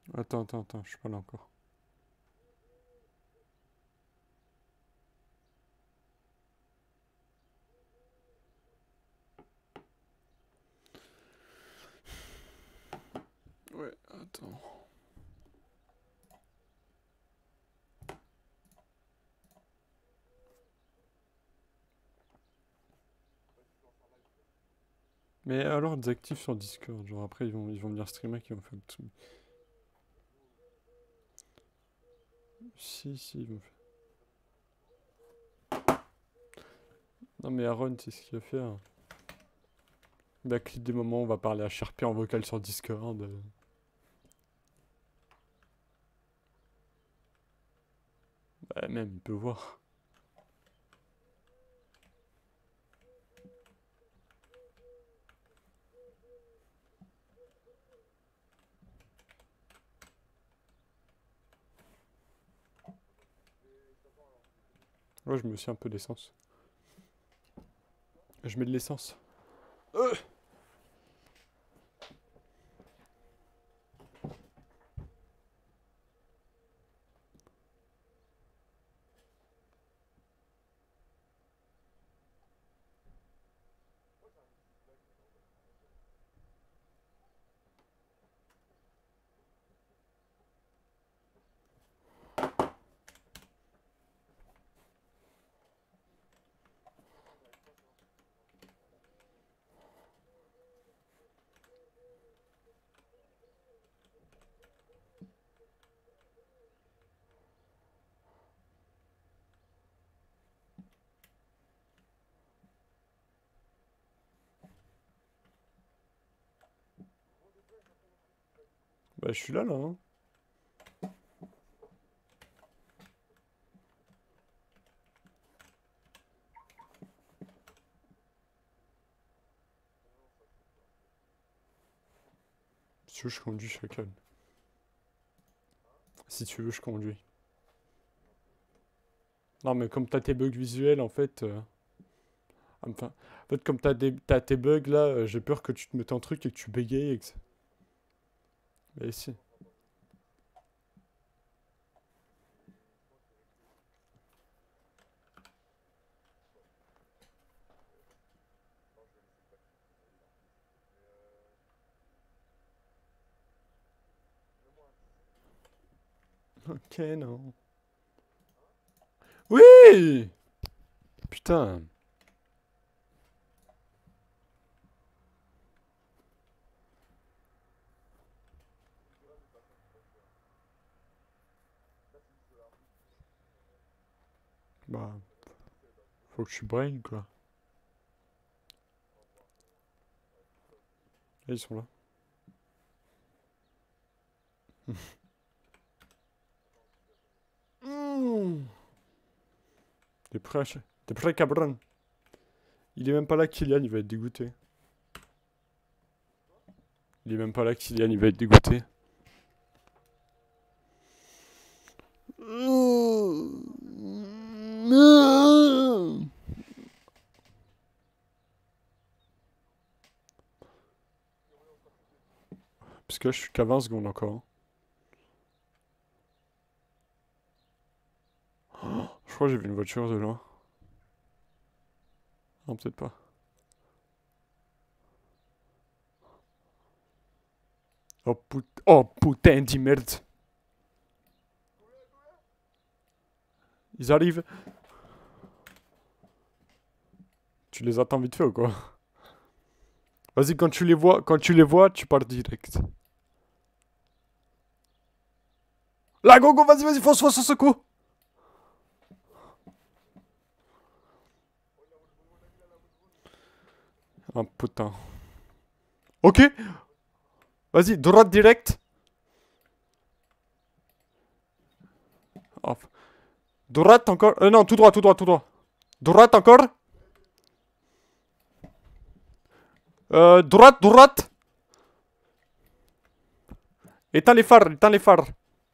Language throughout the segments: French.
Attends, je suis pas là encore. Ouais, attends. Mais alors, désactive sur Discord. Genre après, ils vont venir streamer qui vont faire le truc. Si, ils vont faire. Non, mais Aaron, c'est ce qu'il va faire. Il va cliquer des moments où on va parler à Sharpie en vocal sur Discord. Bah, même, il peut voir. Ouais, je mets aussi un peu d'essence. Je mets de l'essence. Bah, je suis là, hein. Si tu veux, je conduis, chacal. Si tu veux, je conduis. Non, mais comme t'as tes bugs visuels, en fait... Enfin, en fait, comme t'as tes bugs, là, j'ai peur que tu te mettes un truc et que tu bégayes et que... Mais si. Ok, non. Oui! Putain. Bah... Faut que je suis brain, quoi. Et ils sont là. T'es prêt, cabron? Il est même pas là, Kylian, il va être dégoûté. Il est même pas là, Kylian, il va être dégoûté. Parce que là, je suis qu'à 20 secondes encore. Je crois que j'ai vu une voiture de loin. Non, peut-être pas. Oh putain de merde. Ils arrivent. Tu les attends vite fait ou quoi? Vas-y, quand tu les vois, tu pars direct. Là, go, vas-y, fonce, secours. Oh putain. Ok. Vas-y, droite direct. Oh. Droite encore. Non, tout droit. Droite encore. Droite. Éteins les phares.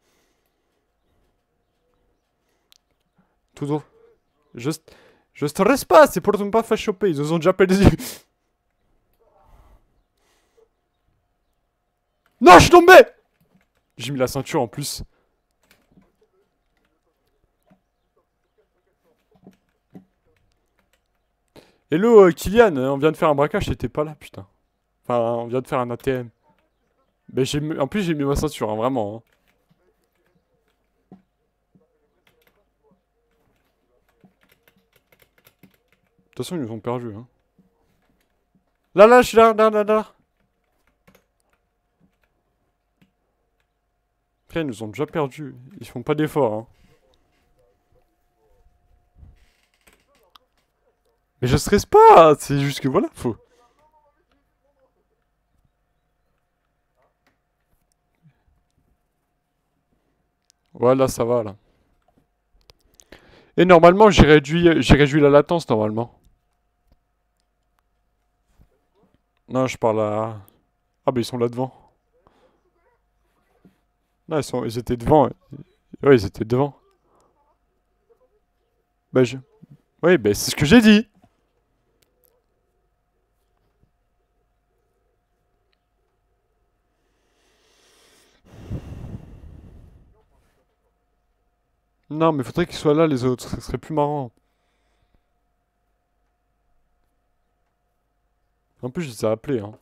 Tout droit. Je stresse pas, c'est pour ne pas faire choper. Ils nous ont déjà perdu. Non, je suis tombé. J'ai mis la ceinture en plus. Hello Kylian, on vient de faire un braquage, t'étais pas là, putain. Enfin, on vient de faire un ATM. Mais en plus j'ai mis ma ceinture, hein, vraiment. Hein. De toute façon, ils nous ont perdu. Hein. Là, je suis là. Après, ils nous ont déjà perdu. Ils font pas d'efforts. Hein. Mais je stresse pas, c'est juste que voilà, faut. Voilà, ça va là. Et normalement, j'ai réduit la latence normalement. Non, je parle à. Ah, bah ils sont là devant. Non, ils étaient devant. Ouais, ils étaient devant. Bah, je. Oui, bah c'est ce que j'ai dit. Non, mais faudrait qu'ils soient là les autres, ça serait plus marrant. En plus, je les ai appelés, hein.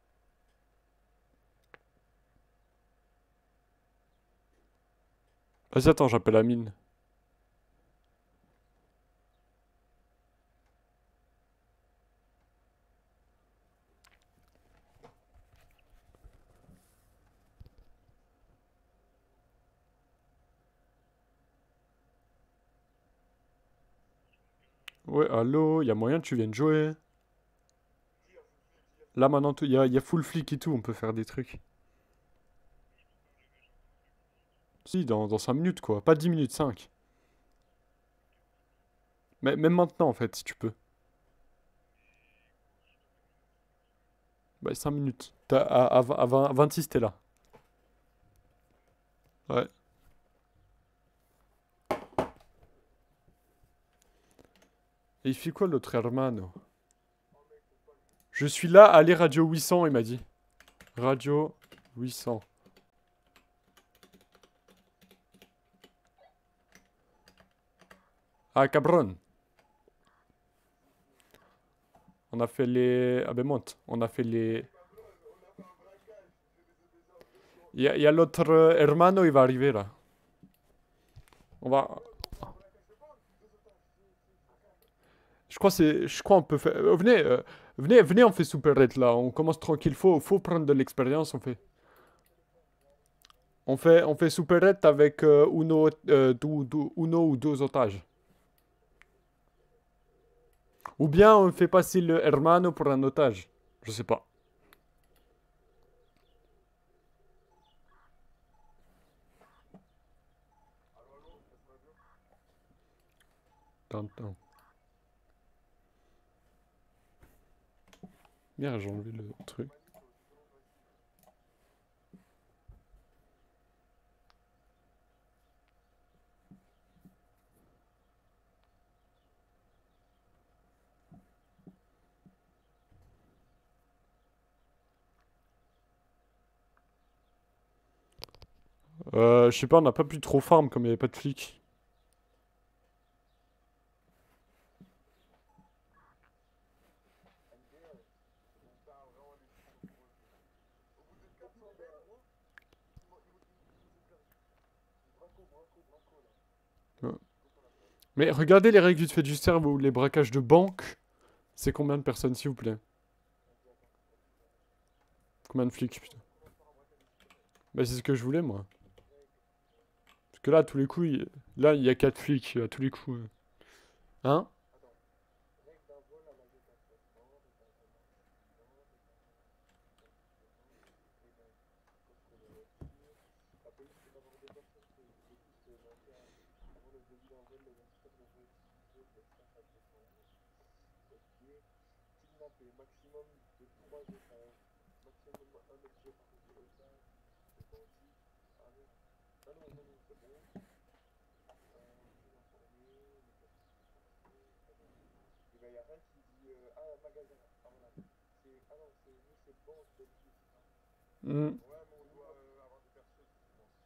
Vas-y, attends, j'appelle Amine. Ouais, allô, y a moyen que tu viennes jouer? Là, maintenant, y a full flic et tout, on peut faire des trucs. Si, dans 5 minutes, quoi. Pas 10 minutes, 5. Mais même maintenant, en fait, si tu peux. Bah, 5 minutes. À 26, t'es là. Ouais. Et il fait quoi, l'autre hermano? Je suis là, allez, radio 800, il m'a dit. Radio 800. Ah, cabron. On a fait les... Ah ben monte. On a fait les... Y a l'autre hermano, il va arriver là. On va... Je crois on peut faire... venez, on fait souperette là. On commence tranquille. Faut prendre de l'expérience, on fait. On fait souperette avec uno ou deux otages. Ou bien on fait passer le hermano pour un otage. Je sais pas. Attends. Merde, j'ai enlevé le truc. Je sais pas, on n'a pas pu trop farm comme il n'y avait pas de flics. Ouais. Mais regardez les règles du fait du cerveau, les braquages de banque. C'est combien de personnes, s'il vous plaît? Combien de flics, putain? Bah, c'est ce que je voulais, moi. Parce que là, à tous les coups, là, il y a 4 flics, à tous les coups. Hein? Hmm.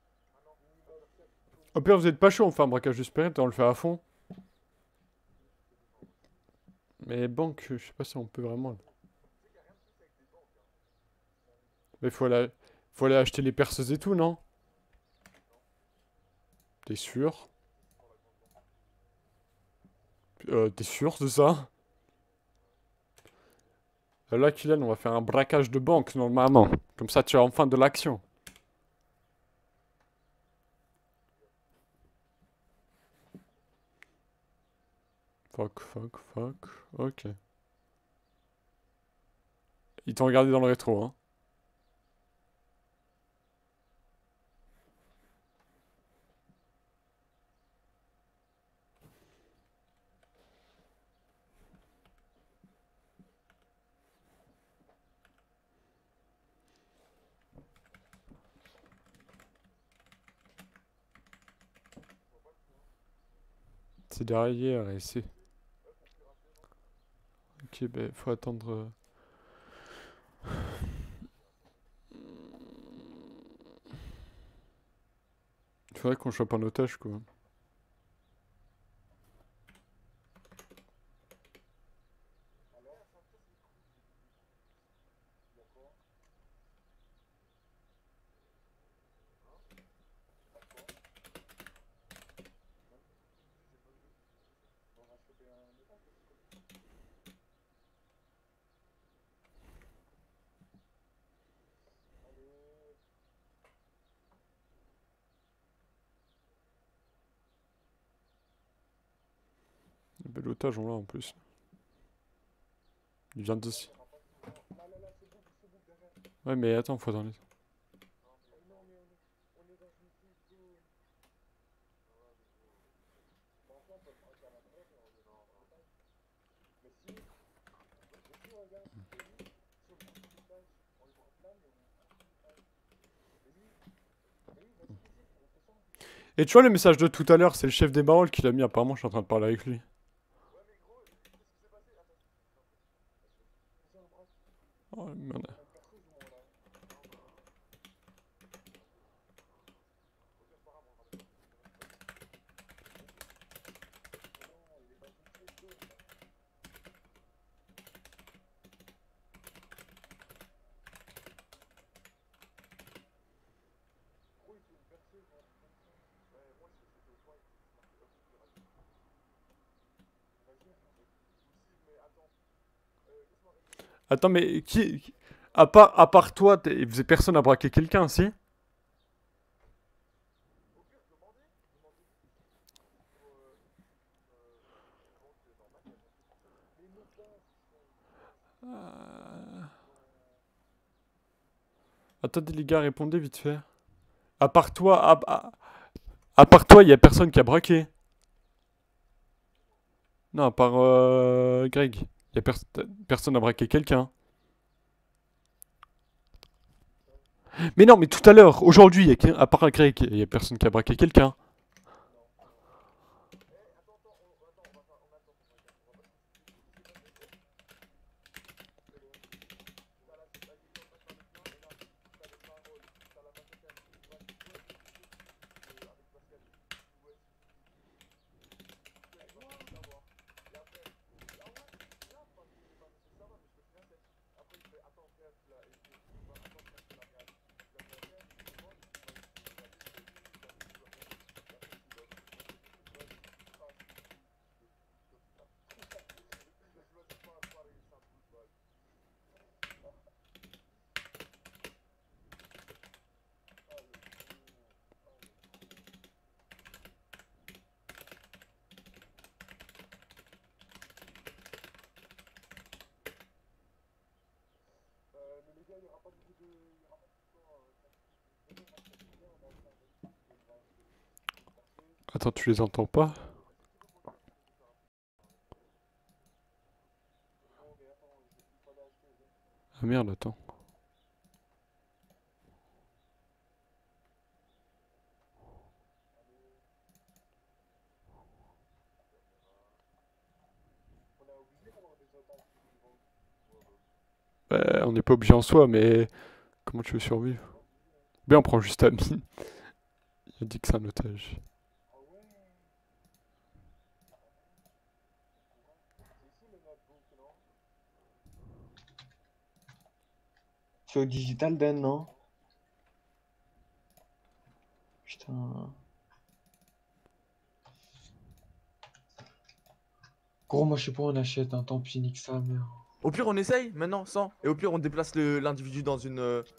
Au pire, vous êtes pas chaud, on fait un braquage de spirit et on le fait à fond. Mais banque, je sais pas si on peut vraiment. Mais faut aller acheter les perceuses et tout, non? T'es sûr? T'es sûr de ça? Là, Kylian, on va faire un braquage de banque, normalement. Comme ça, tu as enfin de l'action. Fuck, fuck, fuck. Ok. Ils t'ont regardé dans le rétro, hein. C'est derrière et c'est... Ok, ben, faut attendre... Il faudrait qu'on chope un otage, quoi. Un bel otage, on l'a en plus. Il vient d'ici. Ouais, mais attends, faut attendre. Et tu vois le message de tout à l'heure, c'est le chef des barrels qui l'a mis, apparemment je suis en train de parler avec lui. Oh merde. Attends, mais qui... à part toi, personne n'a braqué quelqu'un, si? Attendez les gars, répondez vite fait. À part toi, à part toi, y a personne qui a braqué. Non, à part Greg. Y a personne n'a braqué quelqu'un. Mais non, mais tout à l'heure, aujourd'hui, à part Greg, y a personne qui a braqué quelqu'un. Attends, tu les entends pas? Ah merde, attends. On n'est pas obligé en soi, mais comment tu veux survivre? Ben on prend juste Amine. Il a dit que c'est un otage. C'est au Digital Den, non? Putain. Gros, moi je sais pas où on achète, hein. Tant pis, nique ça, merde. Au pire, on essaye maintenant, sans. Et au pire, on déplace l'individu dans une.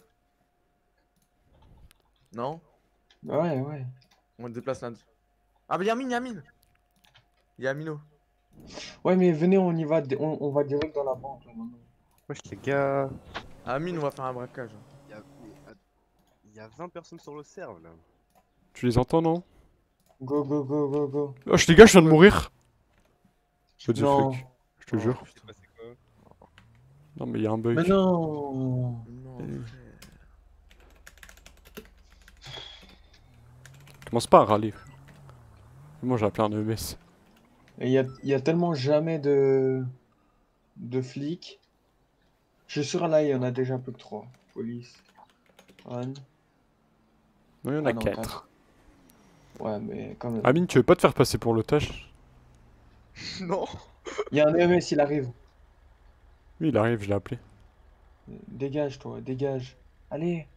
Non? Ouais, ouais. On déplace l'individu. Ah, bah Yamin! Yamino. Ouais, mais venez, on y va, on va direct dans la banque là maintenant. Wesh les gars, Amine, on va faire un braquage. il y a 20 personnes sur le serve là. Tu les entends, non? Go, go, go, go, go. Oh, les gars, je viens de mourir. What the Non. fuck? Je te Oh, jure. C'est passé quoi? Non, mais il y a un Mais bug. non. Non, Eh. frère. Commence pas à râler. Moi, j'ai appelé un EMS. Et y a tellement jamais de flics. Je suis sûr là, il y en a déjà plus que 3. Police. Anne. Non, il y en Ah a non, 4. Ouais, mais quand même. Amine, tu veux pas te faire passer pour l'otage? Non. Il y a un EMS, il arrive. Oui, il arrive, je l'ai appelé. Dégage, toi, dégage. Allez.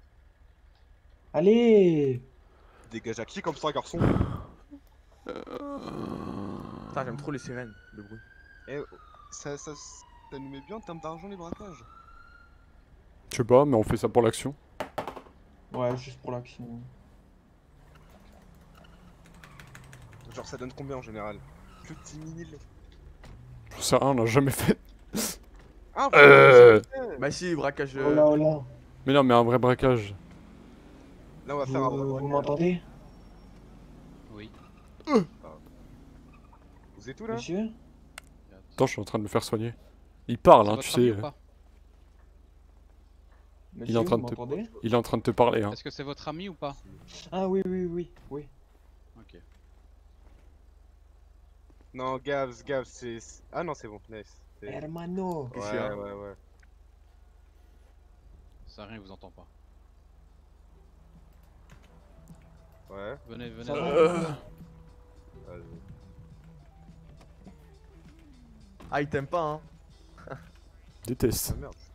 Allez. Dégage à qui comme ça, garçon? Putain, j'aime trop les sirènes, le bruit. Eh, ça nous met bien en termes d'argent les braquages. Je sais pas, mais on fait ça pour l'action. Ouais, juste pour l'action. Genre ça donne combien en général? Plus de 10 000. Je sais rien, on a jamais fait. Ah, Euh. Bah, si, braquage. Oh là, oh là. Mais non, mais un vrai braquage. Là on va faire un vrai Vous braquage. m'entendez? Oui. Vous êtes où là? Monsieur? Attends, je suis en train de me faire soigner. Il parle, C'est hein, votre tu ami sais. ou pas Monsieur, en train vous de te- m'entendez? Il est en train de te parler, hein. Est-ce que c'est votre ami ou pas Ah oui, oui, oui, oui. Ok. Non, Gavs, c'est. Ah non, c'est bon, nice. Hermano. Qu'est-ce qu'il y a Ouais. Ça rien, il vous entend pas. Ouais, Venez. Ça va, vas-y. Ah, il t'aime pas, hein. Déteste. Ah merde.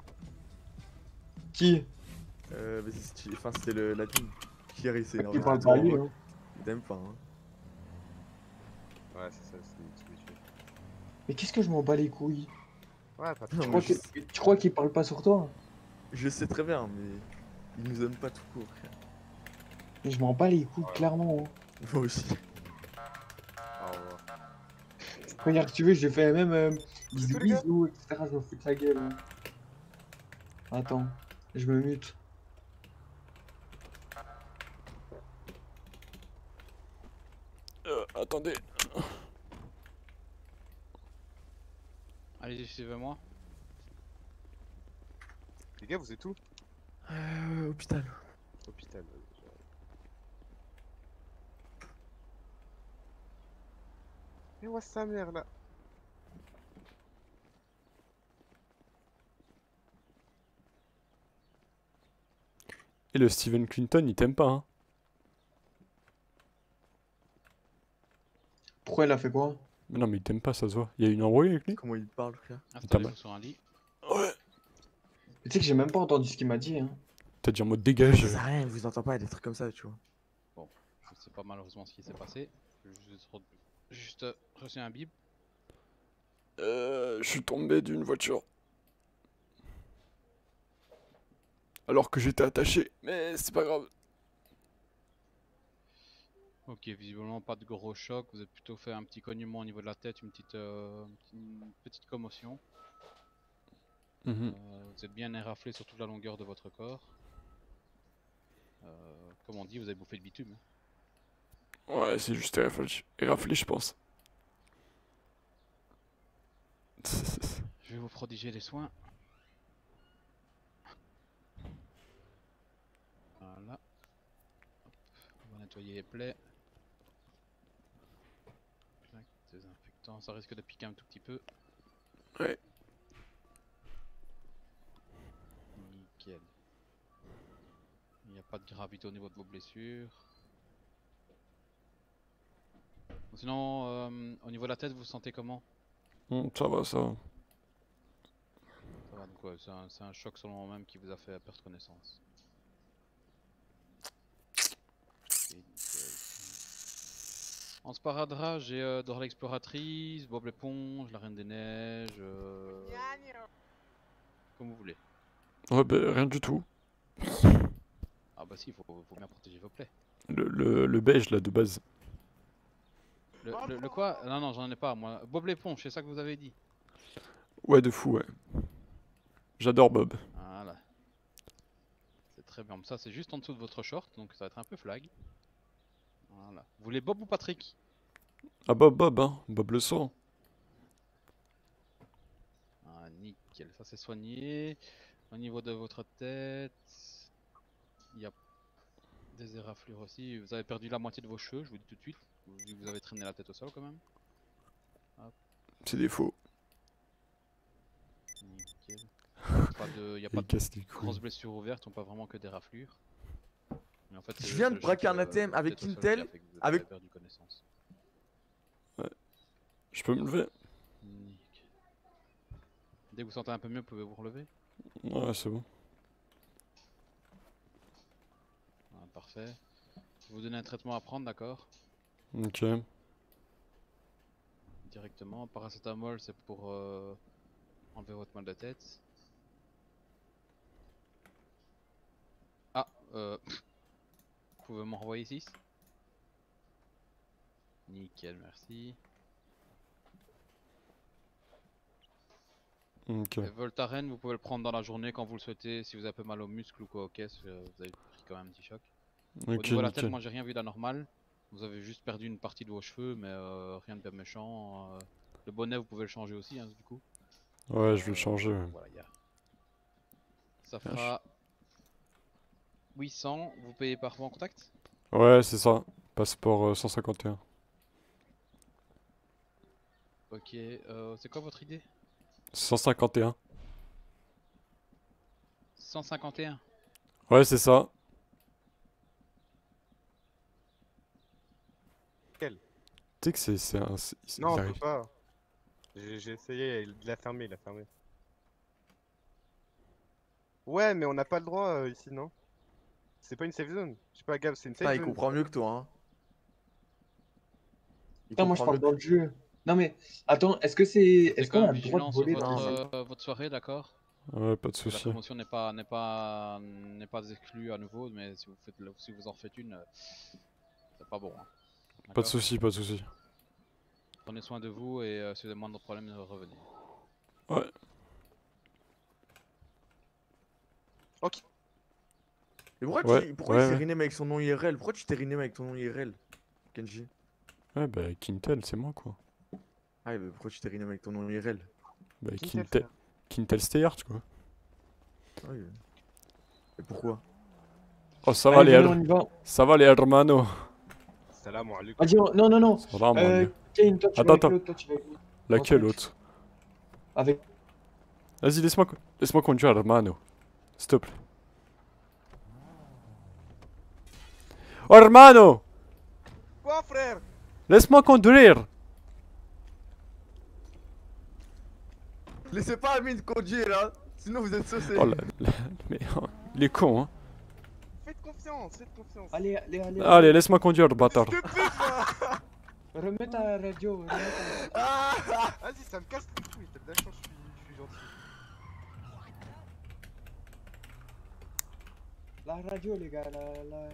Qui? Vas-y, enfin, c'était la team. Kiri, c'est Il parle pas à lui, hein. Il t'aime pas, hein. Ouais, c'est ça, c'est une solution. Mais qu'est-ce que je m'en bats les couilles? Ouais, pas Non, Tu mais crois tu crois qu'il parle pas sur toi? je sais très bien, mais. Il nous aime pas tout court, frère. Mais je m'en bats les couilles, clairement. Hein. Moi aussi. Au revoir. Regarde, si tu veux, j'ai fait même C'est tout, les gars bisous, etc. Je me fous de sa gueule. Hein. Attends, je me mute. Attendez. Allez, suivez-moi. Les gars, vous êtes où? Hôpital. Hôpital. Et ouais, sa mère là. Et le Steven Clinton, il t'aime pas, hein. Pourquoi elle a fait quoi? Mais non, mais il t'aime pas, ça se voit. Il y a une embrouille avec lui? Comment il parle, frère? Installez-vous sur un lit. Ouais. Tu sais que j'ai même pas entendu ce qu'il m'a dit. Hein. T'as dit en mode dégage. Ça sert à rien, il vous entend pas, des trucs comme ça, tu vois. Je sais pas malheureusement ce qui s'est passé. J'ai juste reçu un bip. Je suis tombé d'une voiture. Alors que j'étais attaché. Mais c'est pas grave. Ok, visiblement pas de gros choc. Vous avez plutôt fait un petit cognement au niveau de la tête, une petite commotion. Mhm. Vous êtes bien éraflé sur toute la longueur de votre corps. Comme on dit, vous avez bouffé le bitume. Ouais, c'est juste éraflé, je pense. Je vais vous prodiger les soins. Voilà. Hop, on va nettoyer les plaies. Clac, désinfectant, ça risque de piquer un tout petit peu. Ouais. Nickel. Il n'y a pas de gravité au niveau de vos blessures. Sinon, au niveau de la tête, vous vous sentez comment? Ça va, ça. Ça va, donc ouais, c'est un choc sur le moment même qui vous a fait perdre connaissance. Ok, nickel. En sparadrap, j'ai Dora l'exploratrice, Bob l'éponge, la Reine des Neiges, comme vous voulez. Ouais, bah, rien du tout. Ah bah si, faut bien protéger vos plaies. Le beige, là, de base. Le quoi? Non, non, j'en ai pas, moi. Bob l'éponge, c'est ça que vous avez dit. Ouais, de fou, ouais. J'adore Bob. Voilà. C'est très bien. Ça, c'est juste en dessous de votre short, donc ça va être un peu flag. Voilà. Vous voulez Bob ou Patrick? Ah, Bob, hein. Bob le sang. Ah, nickel, ça c'est soigné. Au niveau de votre tête, il y a des éraflures aussi. Vous avez perdu la moitié de vos cheveux, je vous dis tout de suite. Vu que vous avez traîné la tête au sol quand même. C'est des faux. Nickel. Il n'y a pas Il de casse les grosses couilles. blessures ouvertes, on pas vraiment que des raflures. Mais en fait, Je viens de braquer un ATM avec Intel, avec- Avez perdu connaissance. Je peux me lever? Nickel. Dès que vous sentez un peu mieux, pouvez vous relever? Ouais, c'est bon. Ah, parfait. Je vais vous donner un traitement à prendre, d'accord? Ok. Directement. Paracétamol, c'est pour enlever votre mal de tête. Ah, vous pouvez m'en renvoyer 6? Nickel, merci. Ok. Et Voltaren, vous pouvez le prendre dans la journée quand vous le souhaitez, si vous avez un peu mal aux muscles ou quoi aux caisses, vous avez pris quand même un petit choc. Au Ok, niveau de la tête, nickel. moi j'ai rien vu d'anormal. Vous avez juste perdu une partie de vos cheveux, mais rien de bien méchant. Le bonnet, vous pouvez le changer aussi, hein, du coup. Ouais, je vais le changer. Ouais. Voilà, ça fera 800. Vous payez par banque contact? Ouais, c'est ça. Passeport 151. Ok, c'est quoi votre idée? 151. 151. Ouais, c'est ça. Quel? Tu sais que c'est un. Non, il on peut arrive. pas. J'ai essayé, il l'a fermé, il l'a fermé. Ouais, mais on n'a pas le droit ici, non? C'est pas une safe zone. Je sais pas, Gab, c'est une Putain, safe il zone. comprend mieux que toi, hein. Il Putain, moi je comprend parle mieux dans que... le jeu. Non mais, attends, Restez est-ce quand qu'on même a le droit de vigilant sur voler dans Non, le mais- jeu? votre soirée, d'accord? Ouais, pas de Parce que la soucis. commotion n'est pas exclue à nouveau, mais si vous en faites une, c'est pas bon, hein. Pas de D'accord? soucis, pas de soucis. Prenez soin de vous et si vous avez moindre problème, revenez. Ouais. Ok. Et pourquoi, Ouais, pourquoi ouais, il s'est ouais. rename avec son nom IRL? Pourquoi tu t'es rename avec ton nom IRL, Kenji? Ouais, bah, Quintel, c'est moi, quoi. Ah, mais pourquoi tu t'es rename avec ton nom IRL? Bah, Quintel, Quintel. frère. Quintel Steyart, quoi. Ah oui. Et pourquoi? Oh, ça va, Allez, venez, on y va. Ça va, les hermano. Salam alaikum. Vas-y, non, non, non. Ça va, mon gars. Kane, toi tu vas Attends, avec attends. l'autre, toi tu vas avec l'autre. Laquelle truc. autre? Avec... Vas-y, laisse-moi conduire, hermano. S'il te plaît. Oh, hermano! Quoi, frère? Laisse-moi conduire! Laissez pas Amine conduire, hein. Sinon vous êtes saucés. Oh là, mais il est con, hein. Faites confiance, faites confiance. Allez, allez, allez. Allez, laisse-moi conduire, bâtard. Qu'est-ce que tu fais, toi? Remets ta radio, remets ta... Ah Vas-y, ça me casse les couilles, t'as de la chance, je suis gentil. La radio, les gars, la...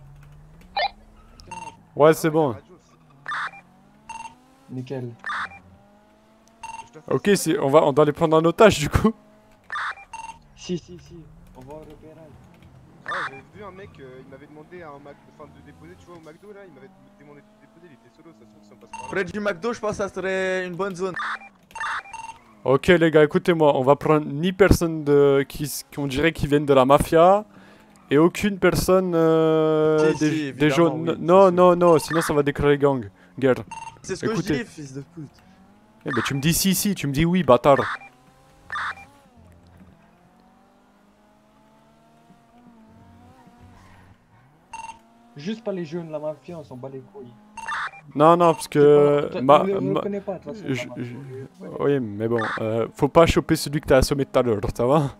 Ouais, c'est Ah ouais, bon. la radio aussi. Nickel. Je te fais Ok, exprès. on doit les prendre en otage, du coup. Si, on va au repérage. Ouais, j'avais vu un mec, il m'avait demandé à un Mac, enfin de déposer, tu vois, au McDo là, il m'avait demandé de déposer, il était solo, ça se trouve que ça passe par là. Près du McDo, je pense que ça serait une bonne zone. Ok, les gars, écoutez-moi. On va prendre ni personne qu'on dirait qui viennent de la mafia. Et aucune personne Si, des, si, des évidemment, jaunes. oui, Non, c'est non, non, sinon ça va déclarer guerre. C'est ce que Écoutez. je dis, fils de pute. Eh ben, tu me dis si, tu me dis oui, bâtard. Juste pas les jeunes, la mafia, on s'en bat les couilles. Non, non, parce C'est pas- que... on le reconnaît pas, de toute façon. je- Marmano, je- on le reconnaît. Oui, mais bon, faut pas choper celui que t'as assommé tout à l'heure, ça va?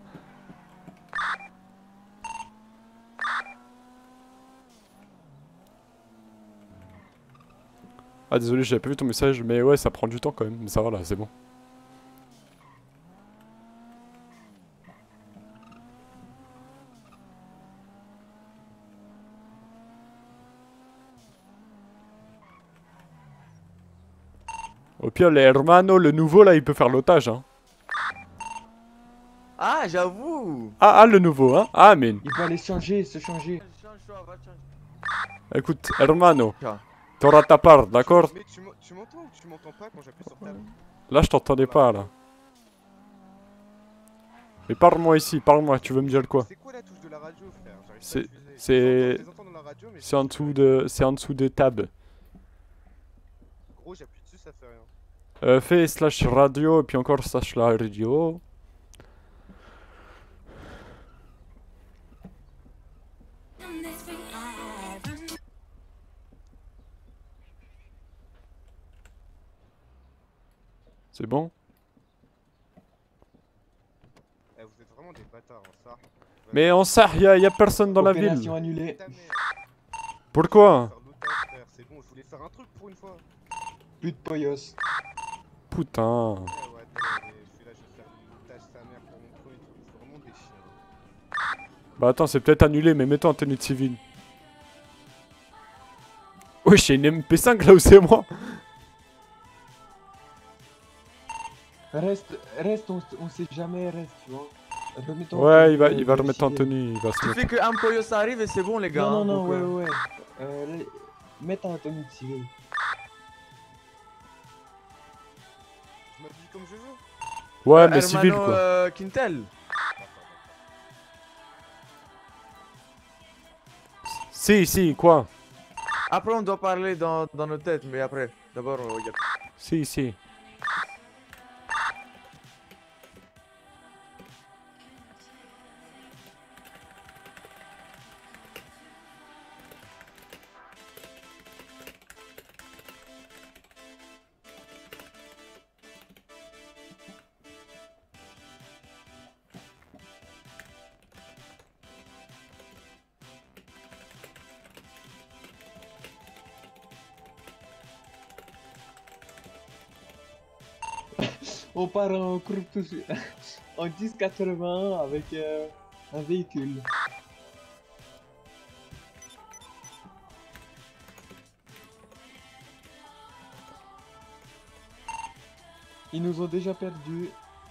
Ah désolé, j'avais pas vu ton message, mais ouais, ça prend du temps quand même, mais ça va là, c'est bon. Au pire, les Hermano, le nouveau là, il peut faire l'otage, hein. Ah, j'avoue. Ah, le nouveau, hein? Ah, mais Il peut aller se changer. Change-toi, va te changer. écoute, Hermano, Tiens. t'auras ta part, d'accord? Mais tu m'entends ou tu m'entends pas quand j'appuie sur table? Là, je t'entendais pas, là. Mais parle-moi ici, parle-moi, tu veux me dire quoi? C'est quoi la touche de la radio, frère? J'arrive pas à C'est- utiliser. c'est- Je les entends dans la radio, mais C'est en dessous de... C'est en dessous des tabs. gros, j'appuie dessus, ça fait rien. Fais slash radio, et puis encore slash la radio. C'est bon? Eh, vous êtes vraiment des bâtards, hein, ça. Mais en ça, y a personne dans la ville. Opération annulée. Ta mère, Pourquoi? faire l'otage, frère, c'est bon, je voulais faire un truc pour une fois. Plus de poyos. Putain. Ouais, attends, mais je suis là, je vais faire l'otage sa mère pour mon truc. C'est vraiment des chiens. Bah attends, c'est peut-être annulé, mais mets-toi en tenue de civil. Wesh, j'ai une MP5 là où c'est moi. Reste, on sait jamais, reste, tu vois. Remets-toi en Ouais, tenue, il va de remettre en civil. tenue, il va se Il mettre. suffit qu'un Poyos arrive et c'est bon, les gars. Non, hein, non, donc, non, ouais. Mets-toi en tenue de civil. Je m'habille comme je veux. Ouais, mais Hermano, civil quoi. Quintel. Si, quoi? Après, on doit parler dans nos têtes, mais après. D'abord, on regarde. Si. On part en courbe tous en 10,80 avec un véhicule. Ils nous ont déjà perdu.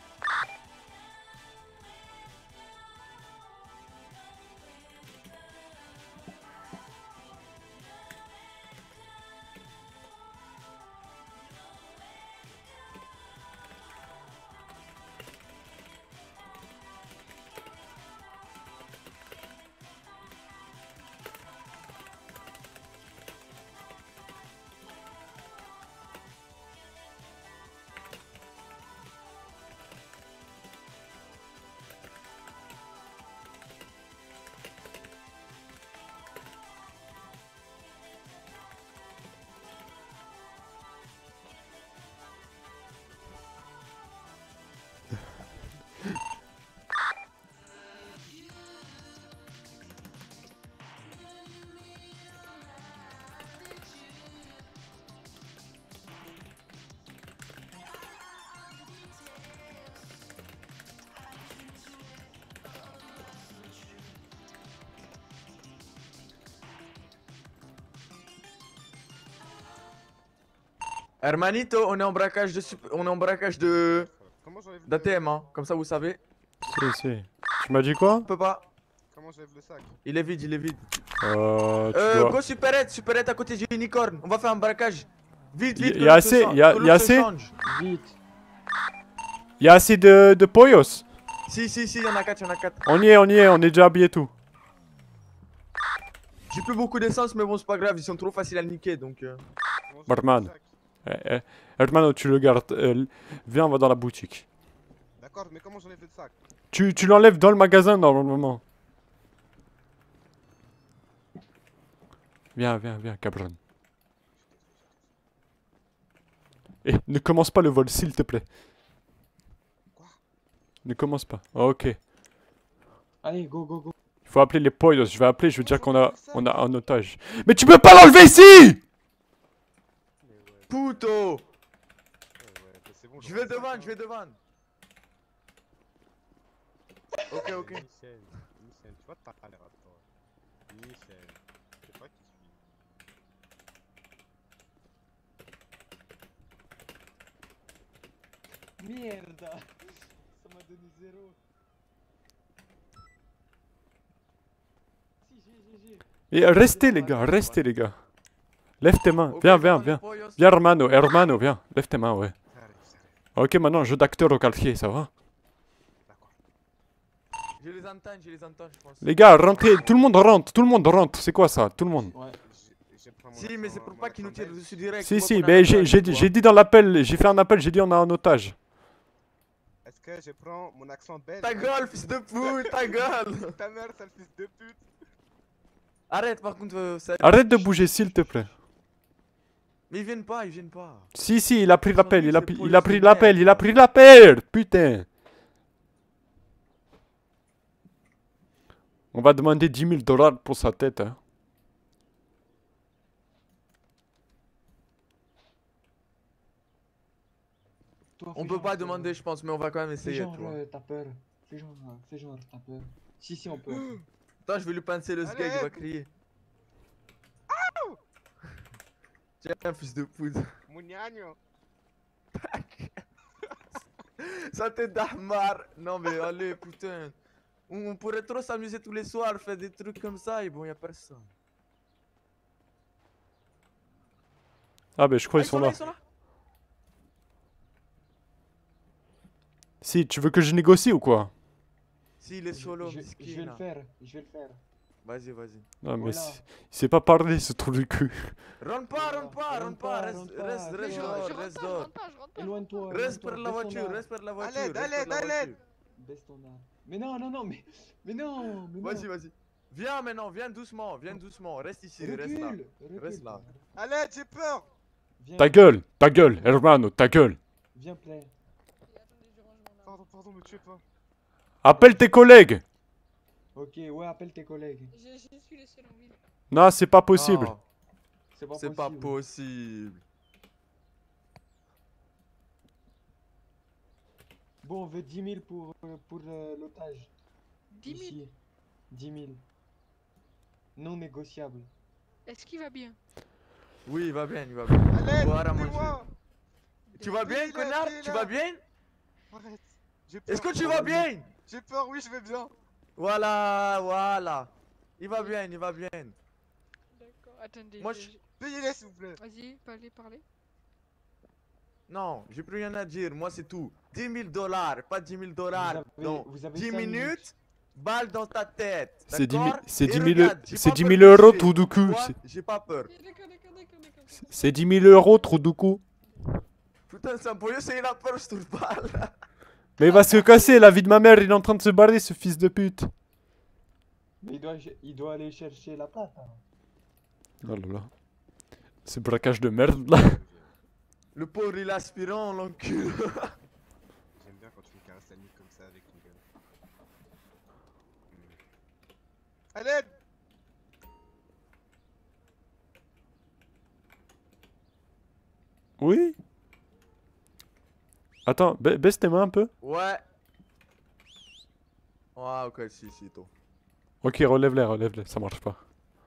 Hermanito, on est en braquage de on est en braquage de Comment j'enlève le... d'ATM, hein. Comme ça, vous savez. Si. Tu m'as dit quoi? On peut pas. Comment j'enlève le sac? Il est vide, il est vide. Tu dois... Go supérette à côté, j'ai une licorne. On va faire un braquage. Vite, vite. Y a assez, y a assez? Vite. Y a assez de poyos? Si, il y en a 4, On y est, on est déjà habillé tout. J'ai plus beaucoup d'essence, mais bon, c'est pas grave, ils sont trop faciles à niquer donc. Comment j'enlève Barman. le sac? Hermano, tu le gardes. Viens, on va dans la boutique. D'accord, mais comment j'enlève le sac? Tu l'enlèves dans le magasin normalement. Viens, cabron. Eh, ne commence pas le vol, s'il te plaît. Quoi? Ne commence pas. Ok. Allez, go, go, go. Il faut appeler les poils. Je vais appeler, je vais Comment dire qu'on ça a, fait ça? on a un otage. Mais tu peux pas l'enlever ici! Mais ouais, Puto! bah c'est bon. Je vais devant, je vais devant. Ok, ok. Michel, Michel, tu vois, t'as pas l'air à toi. Michel, c'est pas qui suis. Merde. Ça m'a donné 0. Si, j'ai. Et restez les gars, restez les gars. Lève tes mains. Ok, Viens, devant viens, les viens. pollos. Viens hermano, hermano, viens. Lève tes mains, ouais. J'arrive, j'arrive. Ok, maintenant jeu d'acteur au quartier, ça va? D'accord. Je les entends, je pense. Les gars, rentrez, tout le monde rentre. C'est quoi ça? Tout le monde. Ouais. J'ai pris mon Si, mais c'est accent- pour mon pas qu'ils nous accent tirent belge. dessus direct. Si, Faut si, qu'on mais arrête j'ai avec, j'ai tu dit vois. j'ai dit dans l'appel, j'ai fait un appel, j'ai dit on a un otage. Est-ce que je prends mon accent belge? Ta gueule, fils de pute, ta gueule! Ta mère, sale fils de pute! Arrête, par contre, ça... Arrête de bouger, s'il te plaît. Mais ils viennent pas, ils viennent pas. Si, il a pris l'appel, il a C'est pris police de l'appel, merde, il a quoi. pris l'appel, putain. On va demander 10 000 $ pour sa tête, hein. Toi, On fais peut genre, pas demander, je pense, mais on va quand même Fais essayer, genre, tu vois. t'as peur. Fais genre, t'as peur. Si, on peut. Attends, je vais lui pincer le Allez, sgeg, il va aide. crier. Tiens, fils de pute. Mouniagno! Ça tête d'ahmar. Non mais allez, putain. On pourrait trop s'amuser tous les soirs, faire des trucs comme ça, et bon, y a personne. Ah ben je crois Ah, ils sont là. ils sont là. Si, tu veux que je négocie ou quoi? Si, il est solo, Je vais le miskin. faire, je vais le faire. Vas-y, vas-y. Non mais Voilà. il sait pas parler ce trou du cul. Rentre pas, rentre pas, rentre pas, reste, rentre pas, reste, rentre reste pas. dehors, Je reste rentre pas, je dehors. rentre pas, je rentre pas. Éloigne-toi. Reste près de la éloigne-toi, baisse ton voiture, arme. reste près de la voiture. Allez, reste près de la allez, voiture. Baisse ton arme. Mais non, mais non. Vas-y, vas-y. Viens maintenant, viens doucement, reste ici, reste là. Recule. Reste là. Allez, j'ai peur! Viens, Ta gueule, hermano, ta gueule. viens, play. Attendez, je range mon arme. Pardon, me tuez pas. Appelle tes collègues. Ok, ouais, appelle tes collègues. Je suis le seul en ville. Non, c'est pas possible. Non, c'est pas possible. Bon, on veut 10 000 pour l'otage. 10 000. Ici. 10 000. Non négociable. Est-ce qu'il va bien? Oui, il va bien, il va bien. Allez, Boire à aidez-moi! Tu vas bien, Il est là, connard? il est Tu là. vas bien? Arrête! J'ai peur. Est-ce que tu vas bien? J'ai peur, oui, je vais bien. Voilà, voilà. Il va bien, il va bien. D'accord, attendez. Moi, Payez-les, s'il vous plaît. Vas-y, parlez. Non, j'ai plus rien à dire, moi c'est tout. 10 000 $, pas 10 000 $. Non, vous avez 10 5 minutes, balle dans ta tête. C'est 10 000 d'accord? c'est Et 10 000 regarde, j'ai c'est pas 10 peur 000 de euros, tuer. trou du cul. Moi, c'est- j'ai pas peur. D'accord. C'est 10 000 euros, trou du cul. Putain, c'est un pollo, c'est une peur, je trouve pas là. Mais il va se casser, la vie de ma mère, il est en train de se barrer, ce fils de pute. Mais il doit aller chercher la plate. Hein. Oh là là. Ce braquage de merde là. Le pauvre il est aspirant, l'encul. J'aime bien quand tu me caresses la nuque comme ça avec une gueule. Allez! Oui. Attends, baisse tes mains un peu. Ouais. Ouais, ok, si, toi. Ok, relève-les, ça marche pas.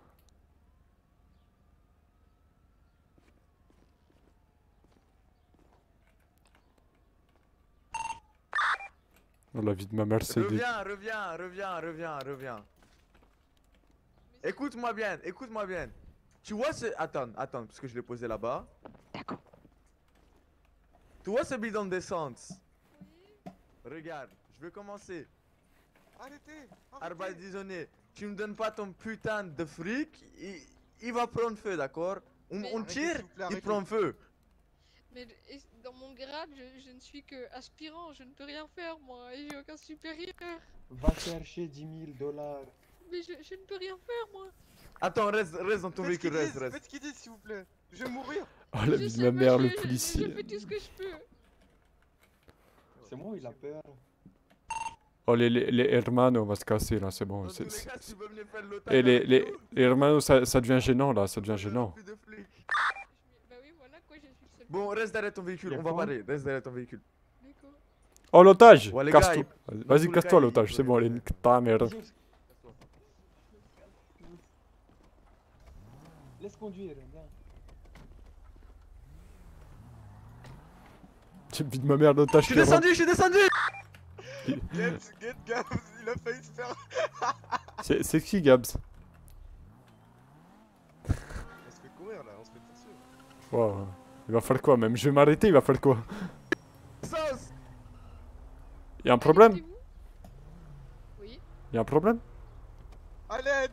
Oh, la vie de ma mère, c'est des... Reviens. Écoute-moi bien. Tu vois ce... Attends, parce que je l'ai posé là-bas. D'accord. Tu vois ce bidon d'essence? Regarde, je vais commencer. Arrêtez! Arba disonné, tu me donnes pas ton putain de fric, il va prendre feu, d'accord? Mais- On Arrêtez, tire, s'il vous plaît, il arrêtez. prend feu. Mais dans mon grade, je ne suis que aspirant, je ne peux rien faire moi, et j'ai aucun supérieur. Va chercher 10 000 $. Mais je ne peux rien faire moi. Attends, reste dans ton Faites ce qu'ils véhicule, reste, disent, reste. faites ce qu'ils disent, s'il vous plaît. Je vais mourir. Oh la Je vie de sais ma pas, mère, le je policier. fais tout ce que je peux. C'est moi, il a peur. Oh les hermanos, on va se casser là, c'est bon. Dans tous les cas, si tu veux venir faire l'otage Et avec les nous, hermanos, ça devient gênant là, ça devient on aura gênant. plus de flics. Bah oui, voilà quoi, je suis le seul. Bon, reste derrière ton véhicule, Y'a on va quoi parler, reste derrière ton véhicule. D'accord. Oh l'otage! Ouais, les gars, Casse-toi! dans tous Vas-y, les casse-toi cas, il l'otage, faut c'est bon, allez, rester. nique ta merde. Laisse conduire, viens. J'ai vie de ma mère, l'otage Je suis qui rentre. descendu, je suis descendu! Get Gabs, il a failli se faire. C'est qui Gabs? On se fait courir là, on se fait poursuivre. Wow. Il va faire quoi même? Je vais m'arrêter, il va faire quoi? Sauce! Y'a un problème? Arrêtez-vous. Oui. Y'a un problème? À l'aide.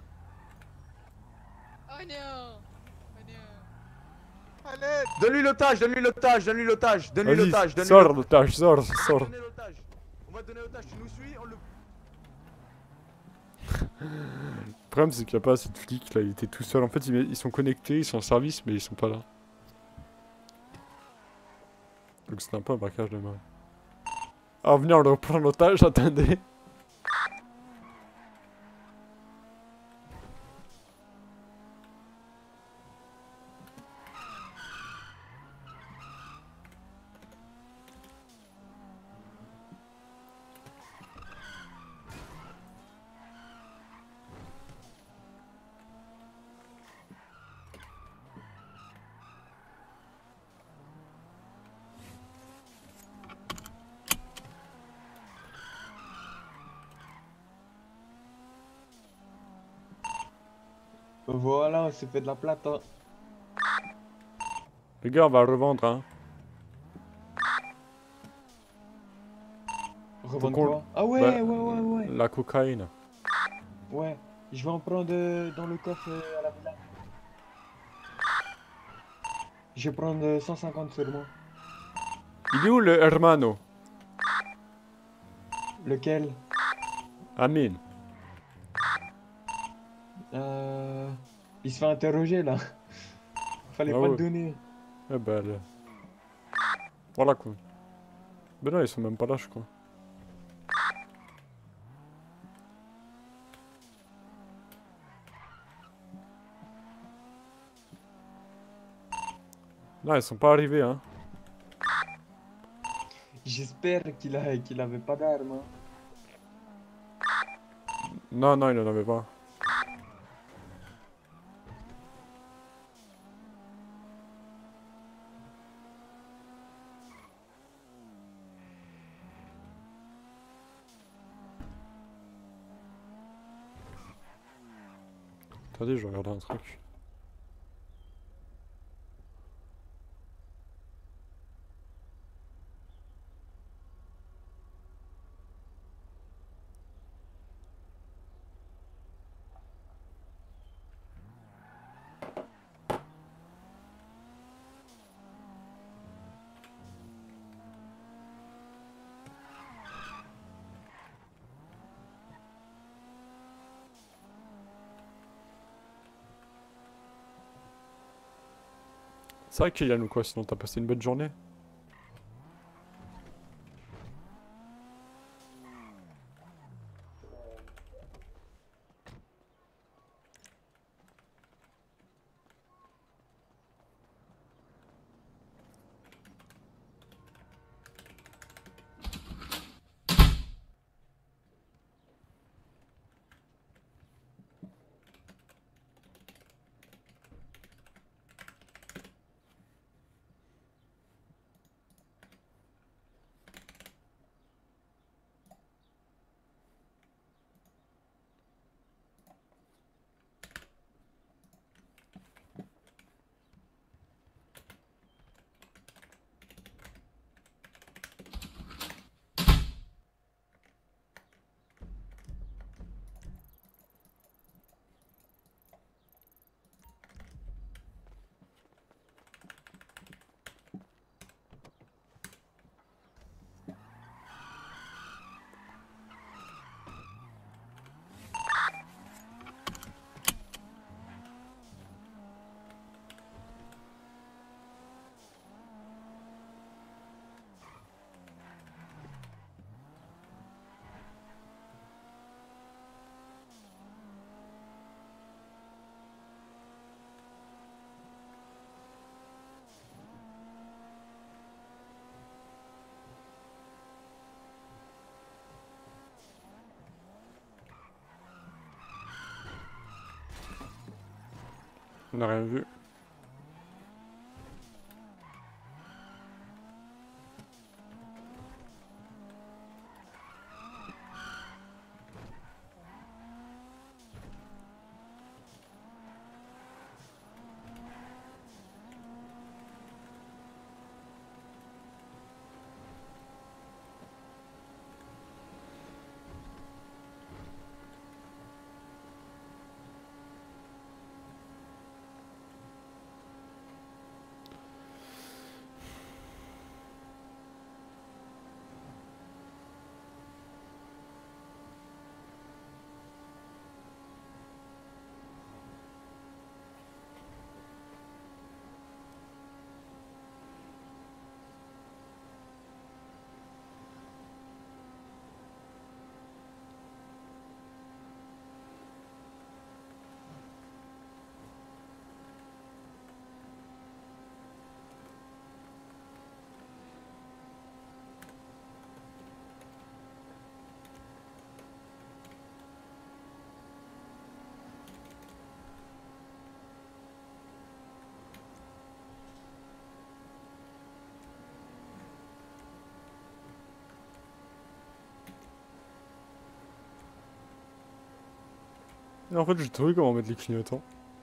Oh non. Oh non. À l'aide. Donne-lui l'otage, donne-lui l'otage, donne-lui l'otage, donne-lui l'otage, Vas-y, donne-lui sors l'otage. l'otage, sors. Donne-lui l'otage. On va te donner l'otage, tu nous suis, on le... Le problème c'est qu'il n'y a pas assez de flics là, il était tout seul. En fait, ils sont connectés, ils sont en service, mais ils sont pas là. Donc c'est un peu un braquage de main. Ah, venez, on reprend l'otage, attendez. Voilà, on s'est fait de la plata. Les gars, on va revendre, hein. Revendre qu'on- quoi? Ah ouais, Bah, ouais. La cocaïne. Ouais, je vais en prendre dans le coffre à la villa. Je vais prendre 150 seulement. Il est où le hermano? Lequel? Amin. Il se fait interroger là. Fallait Ah pas ouais. le donner. Eh ben, voilà quoi. Ben non, ils sont même pas là, je crois. Non, ils sont pas arrivés, hein. J'espère qu'il avait pas d'armes. Hein. Non, il en avait pas. Attendez, je vais regarder un truc. C'est vrai Kylian ou quoi, sinon t'as passé une bonne journée? On n'a rien vu. Et en fait, j'ai trouvé comment mettre les clignotants.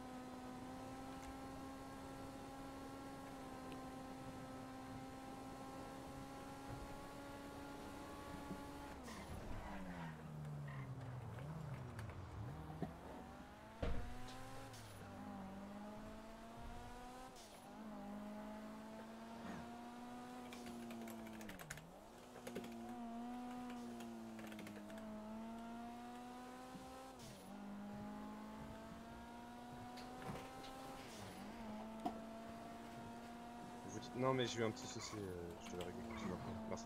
Non, mais j'ai eu un petit souci, je devais régler quelque chose après. Merci.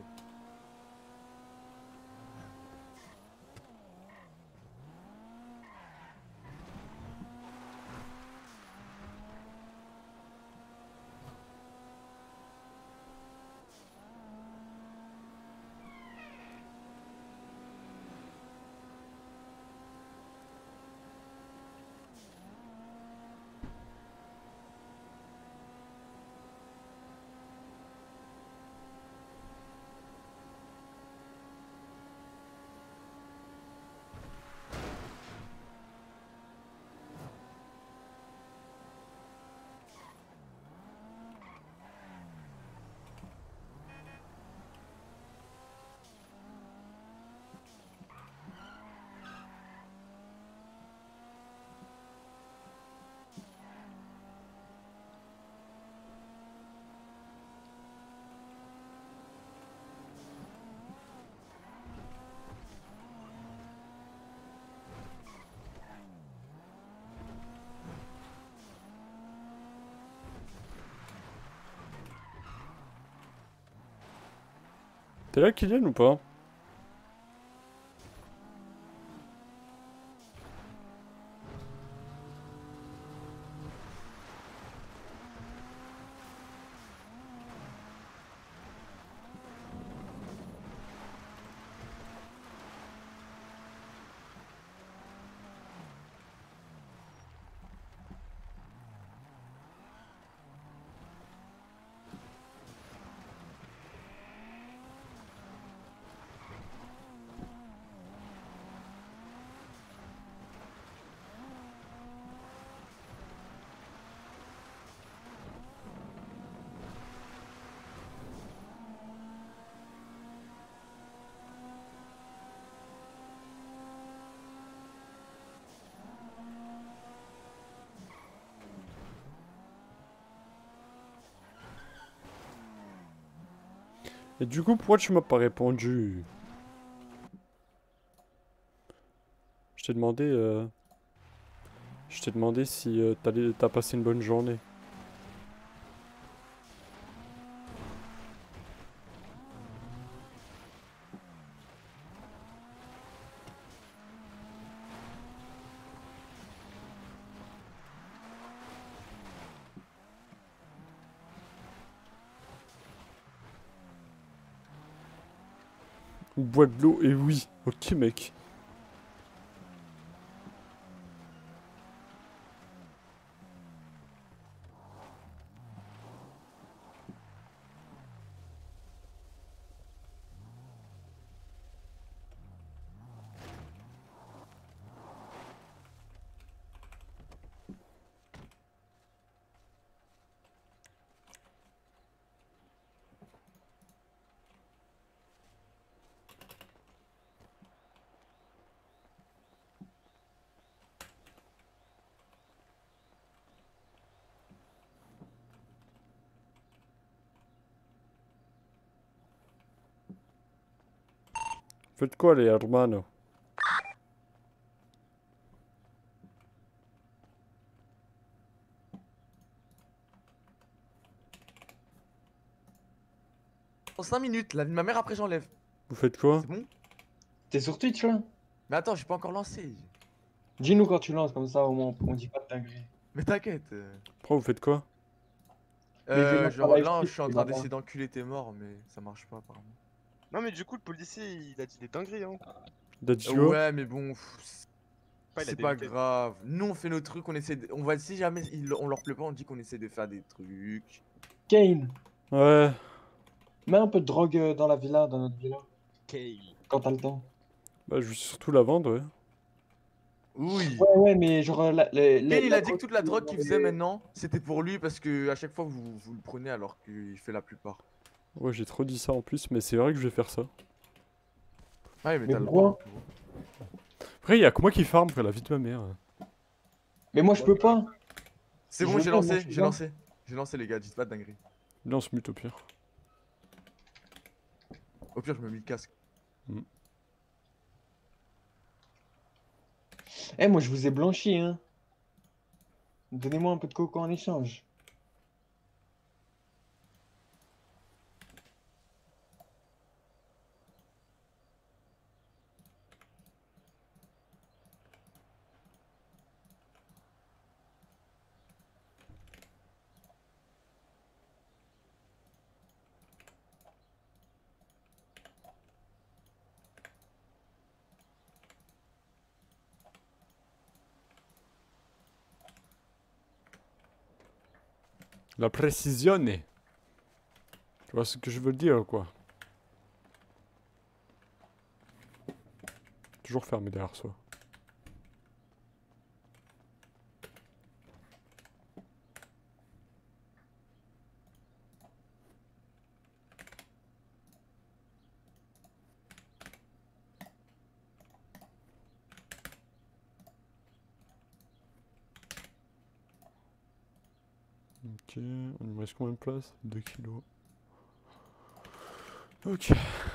T'es là, Kylian, ou pas? Et du coup, pourquoi tu m'as pas répondu? Je t'ai demandé, si t'as passé une bonne journée. Bois de l'eau, et oui. Ok, mec. Faites quoi les hermanos? Dans 5 minutes, la vie de ma mère, après j'enlève. Vous faites quoi? C'est bon? T'es sur Twitch là? Mais attends, j'ai pas encore lancé. Dis-nous quand tu lances, comme ça au moins on dit pas de dinguerie. Mais t'inquiète. Pourquoi vous faites quoi? Mais j'ai Genre pas live là, je Twitch, suis en il train va d'essayer pas. d'enculer tes morts, mais ça marche pas apparemment. Non, mais du coup, le policier, il a dit des dingueries, hein. Dadio? Ouais, mais bon, Pas, il a c'est des pas vitesses. grave. Nous, on fait nos trucs, on essaie on va, si jamais on leur plaît pas, on dit qu'on essaie de faire des trucs. Kane, Ouais. mets un peu de drogue dans la villa, dans notre villa, Ok. quand t'as le temps. Bah je vais surtout la vendre, ouais. Oui. Ouais, ouais, mais genre Ken, il la a dit que toute la drogue qu'il faisait les- maintenant, c'était pour lui parce que à chaque fois vous le prenez alors qu'il fait la plupart. Ouais, j'ai trop dit ça en plus, mais c'est vrai que je vais faire ça. Ouais, mais Mais t'as le pourquoi droit. Hein. Après, y a que moi qui farm, frère, la vie de ma mère. Mais moi je peux pas. C'est Je bon, veux j'ai pas, moi, lancé, je peux j'ai pas. lancé. J'ai lancé les gars, dites pas de dinguerie. Lance mute au pire. Au pire, je me mets le casque. Eh, moi je vous ai blanchi, hein. Donnez-moi un peu de coco en échange. La précisionne. Tu vois ce que je veux dire, quoi. Toujours fermé derrière soi. Ok, on me reste combien de place? 2 kilos. Ok.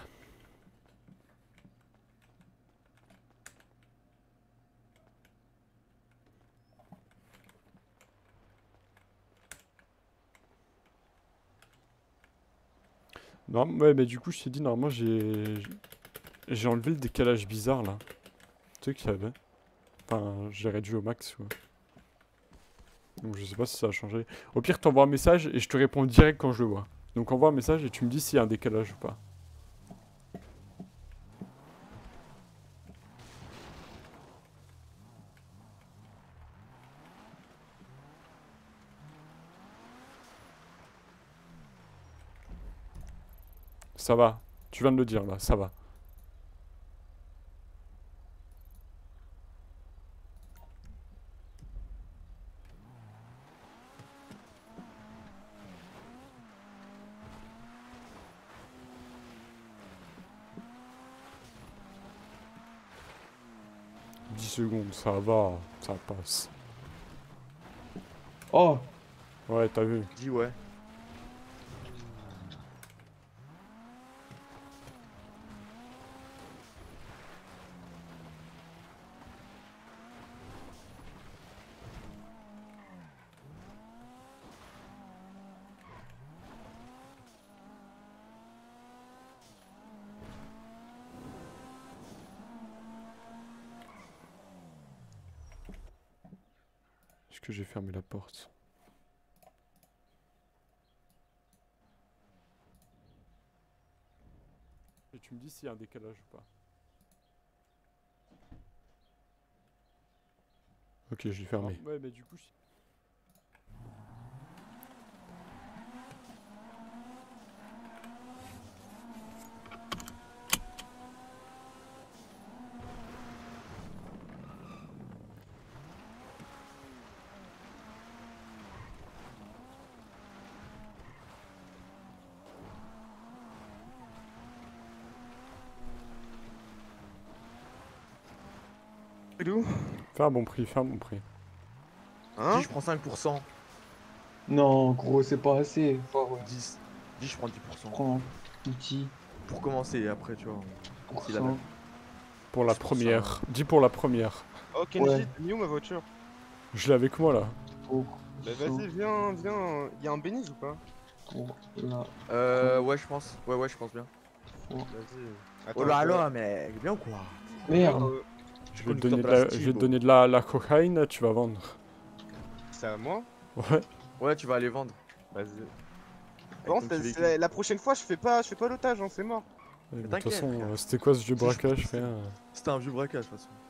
Non, ouais, mais du coup, je t'ai dit, normalement, j'ai enlevé le décalage bizarre, là. Tu sais qu'il y avait. Enfin, j'ai réduit au max, quoi. Donc, je sais pas si ça a changé. Au pire, t'envoies un message et je te réponds direct quand je le vois. Donc, envoie un message et tu me dis s'il y a un décalage ou pas. Ça va. Tu viens de le dire, là. Ça va. « 10 secondes, ça va. Ça passe. Oh, Ouais, t'as vu. Dis ouais. Est-ce que j'ai fermé la porte? Et tu me dis s'il y a un décalage ou pas. Ok, je l'ai fermé. Ouais, mais du coup... Hello. Fais un bon prix, fais un bon prix. Hein? Dis, je prends 5%. non, gros, c'est pas assez. Faut, ouais, 10. Dis, je prends 10%. prends un petit. pour commencer, et après, tu vois. Pour Si, ça. la même. Pour la Je pense que ça première. Dis pour la première. Oh, Kenji, Ouais. t'es mis où ma voiture? Je l'ai avec moi là. Pour Bah ça. vas-y, viens, viens. Y'a un Béniz ou pas? Pour là. Ouais, je pense. Ouais, je pense bien. Vas-y. Oh là là, mais bien ou quoi? Merde. Je vais te conducteur donner de de la la, je vais te Steam. donner de la cocaïne, tu vas vendre. C'est à moi? Ouais. Ouais, tu vas aller vendre. Vas-y. Avec Bon, ton petit véhicule. la prochaine fois, je fais pas l'otage, hein, c'est mort. Mais de toute t'inquiète, façon, frère. c'était quoi ce jeu C'est- braquage, c'est- frère? C'était un vieux braquage, de toute façon.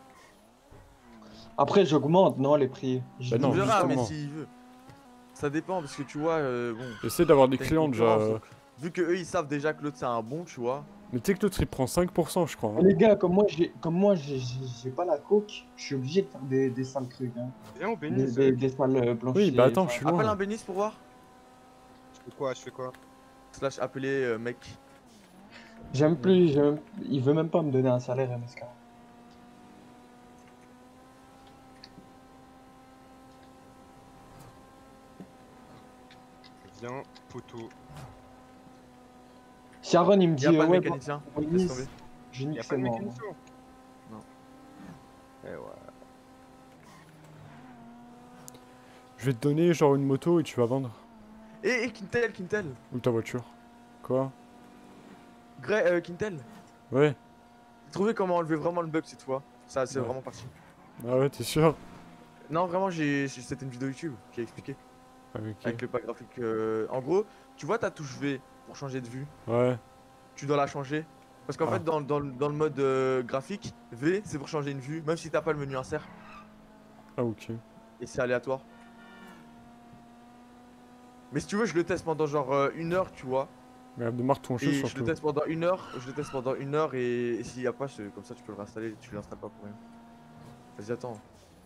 Après, j'augmente, non, les prix. Bah non, On verra, mais justement. s'il veut. Ça dépend, parce que tu vois, bon. Essaye d'avoir des t'as une clients déjà. concurrence, donc, vu que eux ils savent déjà que l'autre c'est un bon, tu vois. Mais tu sais que l'autre il prend 5%, je crois. hein. Les gars, comme moi, j'ai pas la coke, je suis obligé de faire des sales trucs. Hein. Viens au Des, Béniz. des sales blanchis. Oui, bah attends, je enfin, suis Appelle loin. un bénis pour voir. Je fais quoi? Slash appeler mec. J'aime plus, il veut même pas me donner un salaire, MSK. Viens, poteau. Sharon, il me dit, Y'a pas de ouais, mécanicien. bon, Laisse Nice, tomber. je Y'a nique pas ses de morts. mécanicien. Non. Eh ouais. Je vais te donner genre une moto et tu vas vendre. Eh, Quintel. Ou ta voiture. Quoi? Quintel. Ouais. J'ai trouvé comment enlever vraiment le bug cette fois. Ça, c'est Ouais. vraiment parti. Ah ouais, t'es sûr? Non, vraiment, c'était une vidéo YouTube qui a expliqué. Ah, ok. Avec le pack graphique. En gros, tu vois ta touche V pour changer de vue. Ouais. Tu dois la changer. Parce qu'en Ah. fait, dans le mode graphique, V c'est pour changer une vue, même si t'as pas le menu insert. Ah, ok. Et c'est aléatoire. Mais si tu veux, je le teste pendant genre 1 heure, tu vois. Mais démarre ton jeu Et je le surtout. teste pendant 1 heure, et s'il y a pas, comme ça tu peux le réinstaller, tu l'installes pas pour rien. Vas-y, attends.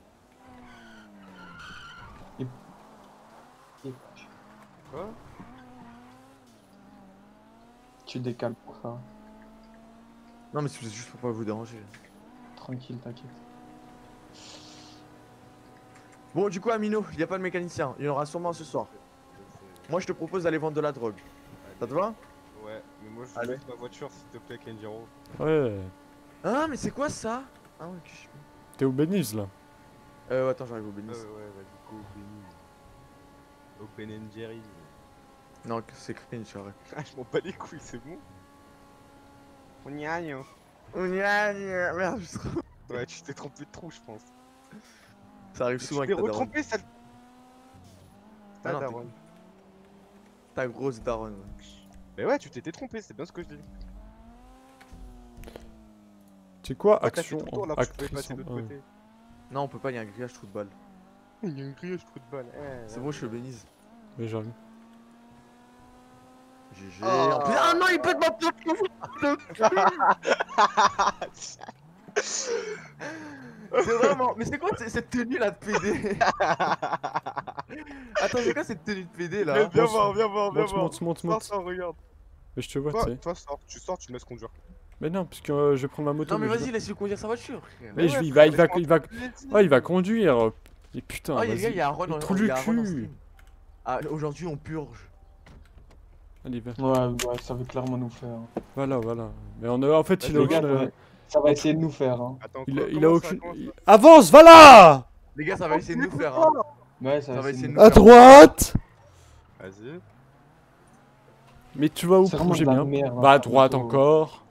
Quoi? Tu décales pour ça. Non, mais c'est juste pour pas vous déranger. Tranquille, t'inquiète. Bon, du coup, Amino, il y a pas de mécanicien, il y en aura sûrement ce soir. Moi, je te propose d'aller vendre de la drogue. Ça te va? Ouais, mais moi je veux Allez. juste ma voiture s'il te plaît, Kenjiro. Ouais. Ah, mais c'est quoi ça? Ah, ouais, que T'es au Beniz là. attends, j'arrive au bénis. Ouais, vas-y, go, Benny. Au Ben Jerry. Non, c'est cringe, arrête. Ah, je m'en bats les couilles, c'est bon? On y aille. Merde, Ouais, tu t'es trompé de trou, je pense. ça arrive Tu souvent t'es avec ta daronne. retrompé, sale. Ah non, daronne. Ta grosse daronne. Ouais. Mais ouais, tu t'étais trompé, c'est bien ce que je dis. C'est quoi T'as fait action tout le tour là, tu pouvais actrice passer de l'autre en- côté. Non, on peut pas, il y a un grillage trou de balle. Il y a une grillage, trou de balle. C'est bon, je suis au bénise. Ouais, j'arrive. GG. Oh. En plus- Ah non, il pète ma porte. C'est vraiment. Mais c'est quoi cette tenue là de PD? Attends, c'est quoi cette tenue de PD là? Viens Monte, voir, viens voir, viens Monte, voir. monte, monte, Sors, monte. sors, regarde. Mais je te vois, tu sais. Toi, sors, tu me laisses conduire. Mais non, puisque je vais prendre ma moto. Non, mais je vas-y, vais- laisse-lui conduire sa voiture. frère. Mais je ouais, vais- frère, il va laisse-moi Ouais, il va conduire. Et putain, Oh, les gars, vas-y. il y a un run Il en trou il du y a un run en cul. stream. Ah, aujourd'hui, on purge. Allez, va. Ouais, ça veut clairement nous faire. Voilà, voilà. Mais on a, en fait, il a Les gars, aucune. ça va essayer de nous faire. Hein. Attends, Il quoi, a, il a comment ça, aucune. comment ça Avance, voilà! Les gars, ça va essayer de nous faire. Hein. Ouais, Ça va essayer de nous nous À faire. droite! Vas-y. Mais tu vas où C'est vraiment bouger de la bien? merde, hein, Va à pour droite le coup. encore.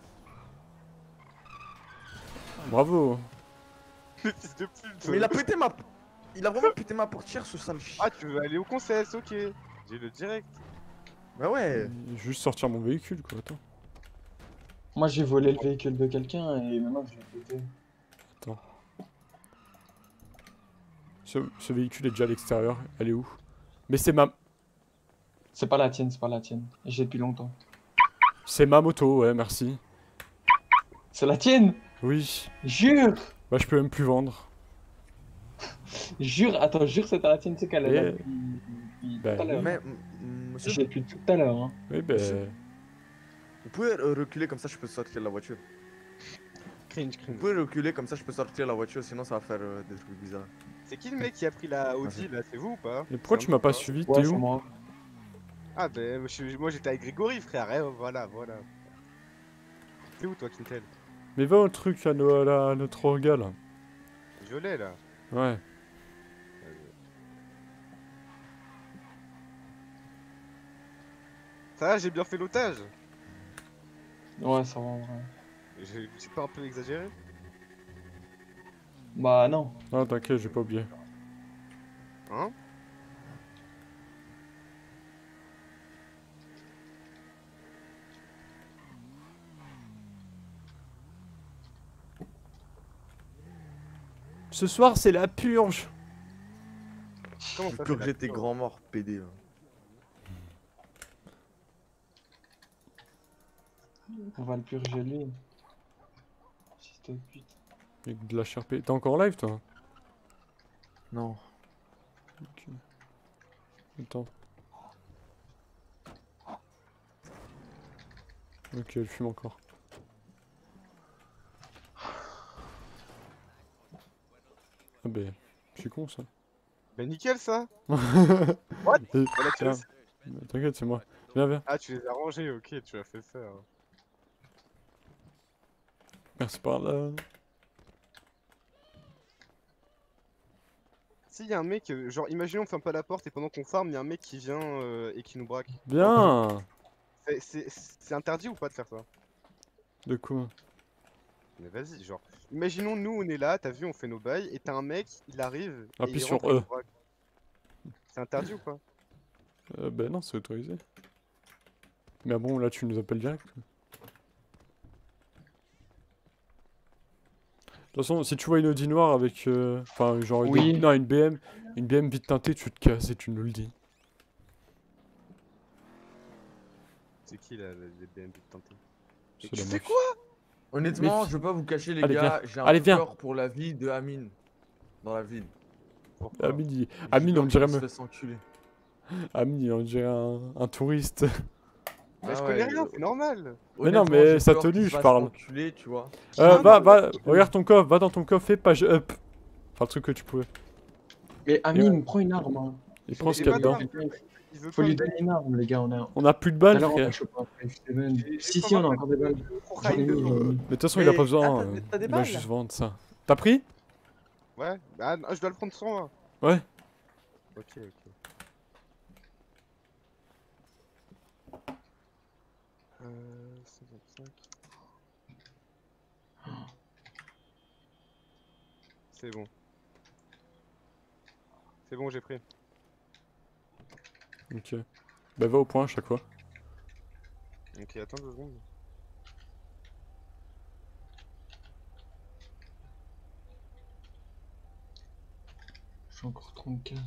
Bravo. Le fils de pute. Mais il a pété ma. Il a vraiment pété ma portière, ce sale chien. Ah, tu veux aller au conseil, ok. J'ai le direct. Bah ouais. Je vais juste sortir mon véhicule, quoi. Attends. Moi, j'ai volé le véhicule de quelqu'un et maintenant je l'ai pété. Attends. Ce véhicule est déjà à l'extérieur. Elle est où? Mais c'est ma. C'est pas la tienne, c'est pas la tienne. J'ai depuis longtemps. C'est ma moto, ouais, merci. C'est la tienne! Oui. Jure! Bah, je peux même plus vendre. Jure, attends, jure que c'était la tienne, c'est qu'elle est là Et- depuis Bah, tout à l'heure. Mais, monsieur, J'ai depuis tout à l'heure. Hein. Oui, bah. vous pouvez reculer comme ça, je peux sortir de la voiture. Cringe, Vous cringe. pouvez reculer comme ça, je peux sortir de la voiture, sinon ça va faire des trucs bizarres. C'est qui le mec qui a pris la Audi là? C'est vous ou pas? Et pourquoi C'est tu un m'as pas peu, suivi? Ouais, T'es c'est où? moi. Ah, ben moi j'étais avec Grégory, frère. Eh, voilà, voilà. T'es où toi, Quintel? Mais va au truc à, à notre orga là. Violet là. Ouais. Ça va, j'ai bien fait l'otage. Ouais, ça va en vrai. J'ai pas un peu exagéré? Bah non. Ah, t'inquiète, j'ai pas oublié. Hein? Ce soir, c'est la purge. Comment ça, Que c'est la j'étais pure grand mort, PD. Là. On va le purger lui. Fils de pute. Avec de la charpée. T'es encore en live toi? Non. Ok. Attends. Ok, elle fume encore. Ah ben, je suis con ça. Bah nickel ça. Eh, Voilà, tu tiens, le- t'inquiète, c'est moi. Viens, viens. Ah, tu les as rangés, ok, tu as fait ça. Hein. Merci par là. Si y a un mec, genre imaginons on ferme pas la porte et pendant qu'on farm, y a un mec qui vient et qui nous braque. Bien. C'est interdit ou pas de faire ça? De quoi? Mais vas-y, genre, imaginons nous on est là, t'as vu, on fait nos bails et t'as un mec, il arrive et Appuie il sur rentre et nous E. braque. C'est interdit ou pas? Ben non, c'est autorisé. Mais ah bon, là tu nous appelles direct. De toute façon, si tu vois une Audi noire avec... Enfin, genre Oui. non, une BM vite teintée, tu te casses et tu nous le dis. C'est qui là, les BM de Tintin? C'est tu la fais meuf. quoi? Honnêtement, Mais- je veux pas vous cacher, les Allez, gars. viens. J'ai un Allez, peu viens. peur pour la vie de Amine. Dans la ville. Pourquoi? Amine, J'ai Amine, peur on qu'il dirait... se fasse enculer. Amine, on dirait un touriste. Mais je Ah connais ouais, rien, c'est normal. Mais non, honnêtement, mais j'ai sa peur qu'il tenue, se je fasse parle. enculer, tu vois. Va, regarde ton coffre, va dans ton coffre, fais page up. Enfin, le truc que tu pouvais. Mais Amine, prends une arme. Hein. Et prends ce j'ai qu'il y a pas dedans. d'arme. Il veut Faut pas lui me donner une arme, les gars. On a plus de Tout à balles, l'heure, on a frère. chopé un F7. J'ai Si, pas si, on a mal encore des balles. pour J'en ai Raïd mis, j'en ai devant. mis. Mais de toute façon, il a pas besoin. t'as des Il va balles juste vendre ça. T'as pris? Ouais, ah, non, je dois le prendre sans moi. Ouais. Ok, ok. Euh, 55. C'est bon. C'est bon, j'ai pris. Ok. Bah va au point à chaque fois. Ok, attends 2 secondes. J'ai encore 35.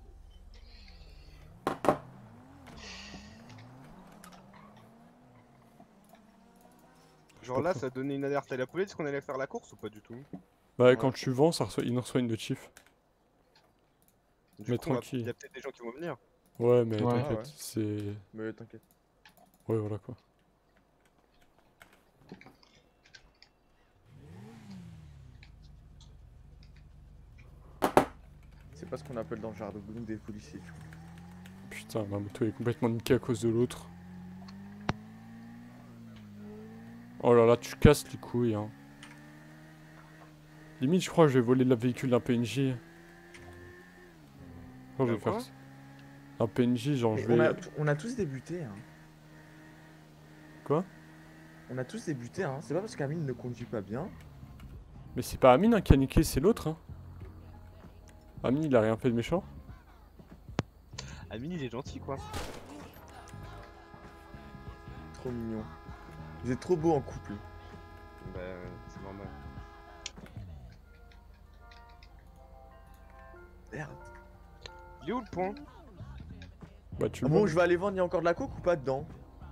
Genre là, ça donnait une alerte à la police qu'on allait faire la course ou pas du tout? Bah Ouais. quand tu vends, il en reçoit une de chiffre. Du Mais coup, il tranquille. y a peut-être des gens qui vont venir. Ouais, mais Ouais. t'inquiète, Ouais. c'est... Mais t'inquiète. Ouais, voilà quoi. C'est pas ce qu'on appelle dans le jargon des policiers, tu vois. Putain, ma moto est complètement niquée à cause de l'autre. Oh là là, tu casses les couilles, hein. Limite, je crois que je vais voler le véhicule d'un PNJ. Je crois que je vais Quoi faire ça. Un PNJ, genre je Mais vais... on a tous débuté, hein. Quoi? On a tous débuté, hein. C'est pas parce qu'Amine ne conduit pas bien. Mais c'est pas Amine hein, qui a niqué, c'est l'autre, hein. Amine, il a rien fait de méchant. Amine, il est gentil quoi. Trop mignon. Vous êtes trop beaux en couple. Bah, c'est normal. Merde. Il est où le point? Bah tu Ah le bon, vois. je vais aller vendre, il y a encore de la coke ou pas dedans?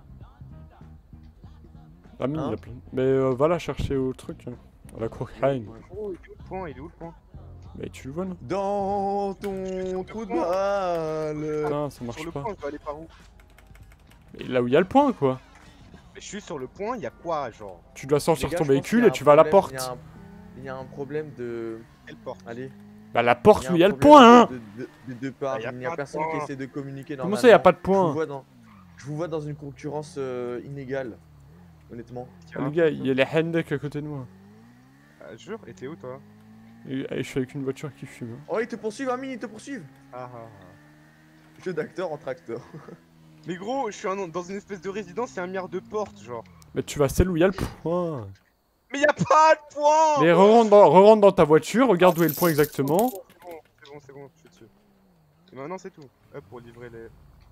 Amine, Hein il a plein. Mais va la chercher au truc, hein. À la cocaïne. Oh, il est où le point? Il est où le point? Mais tu le vois, non? Dans ton trou de balle. Putain, ça Sur marche le pas. point, je dois aller par où? Mais là où il y a le point, quoi. Mais je suis sur le point, il y a quoi genre? Tu dois sortir Les gars, ton je pense véhicule qu'il y a et un tu vas à la problème, porte. Il y a un problème de... Quelle porte? Allez. Bah la porte où il y a le problème point, hein. de part. Ah, y a Il n'y a pas de personne qui point. essaie de communiquer Comment normalement. ça, y a pas de Je vous point? vois dans une concurrence inégale. honnêtement. Ah, le gars, il y a les Hendek à côté de moi. Ah, jure, et t'es où toi? Et je suis avec une voiture qui fume. Oh, ils te poursuivent, Amine, ils te poursuivent. Ah ah ah. Jeu d'acteur en tracteur. Mais gros, je suis dans une espèce de résidence, il y a un milliard de portes, genre. Mais tu vas celle où il y a le point. Mais y a pas de point! Mais re-rentre dans ta voiture, regarde où est le point exactement. C'est bon, je suis dessus. Et maintenant c'est tout. Hop, pour livrer les...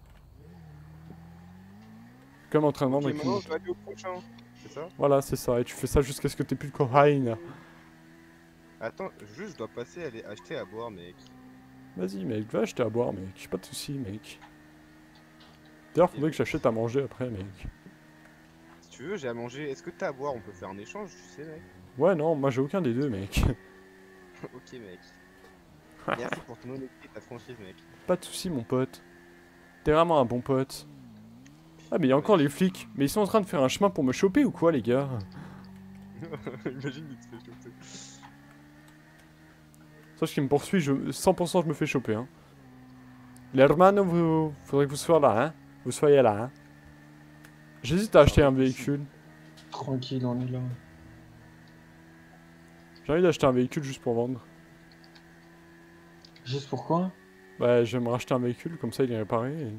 Comme entraînement Ok, mec. maintenant je dois aller au prochain. C'est ça? Voilà, c'est ça. Et tu fais ça jusqu'à ce que t'aies plus de cocaïne. Attends, juste je dois passer aller acheter à boire, mec. Vas-y, mec, va acheter à boire, mec. Pas de soucis, mec. D'ailleurs, faudrait que j'achète à manger après, mec. Si tu veux, j'ai à manger. Est-ce que t'as à boire? On peut faire un échange, tu sais, mec. Ouais, non, moi j'ai aucun des deux, mec. Ok, mec. Merci pour ton honnêteté et ta franchise, mec. Pas de soucis, mon pote. T'es vraiment un bon pote. Ah, mais il y a encore les flics. Mais ils sont en train de faire un chemin pour me choper ou quoi, les gars? Imagine, il te fait choper. Sache qu'il me poursuit, 100% je me fais choper, hein. L'hermano, faudrait que vous soyez là, hein. Vous soyez là, hein. J'hésite à acheter un véhicule. Tranquille, on est là. J'ai envie d'acheter un véhicule juste pour vendre. Juste pourquoi? Bah, je vais me racheter un véhicule, comme ça il est réparé. Et...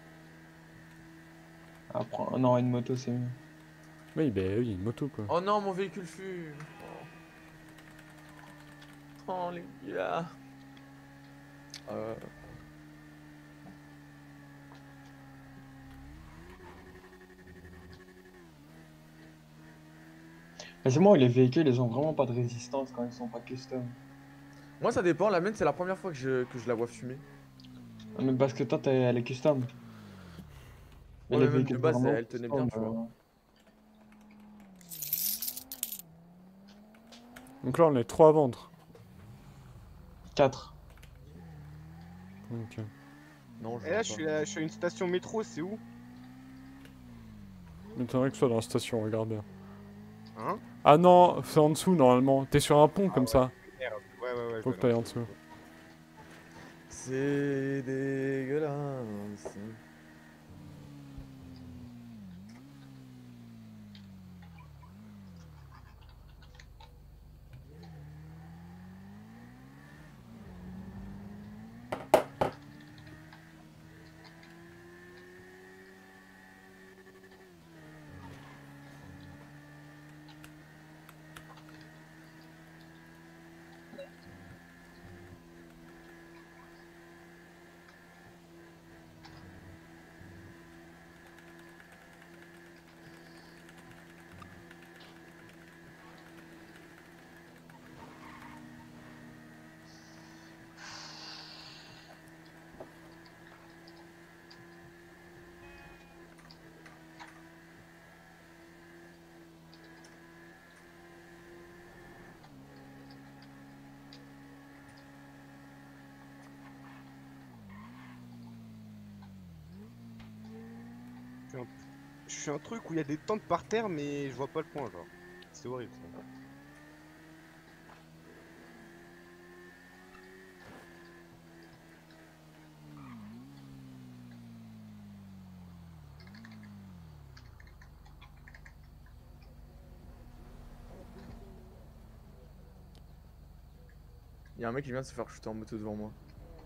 Ah, non, une moto c'est mieux. Oui, bah oui, une moto quoi. Oh non, mon véhicule fume. Oh les gars. Mais c'est moi, les véhicules, ils ont vraiment pas de résistance quand ils sont pas custom. Moi ça dépend, la mienne c'est la première fois que je la vois fumer. Ah, mais parce que toi, elle est custom. Ouais, mais même de base, vraiment elle tenait bien, tu vois. Donc là on est 3 à vendre. 4. Ok. Non, je Et là, vois je suis à une station métro, c'est où? M'étonnerait que ce soit dans la station, regarde bien. Hein? Ah non, c'est en dessous normalement. T'es sur un pont comme ça. Merde. Ouais. Faut que t'ailles en dessous. C'est dégueulasse. Je suis un truc où il y a des tentes par terre, mais je vois pas le point, genre. C'est horrible, ça. Y'a un mec qui vient de se faire shooter en moto devant moi.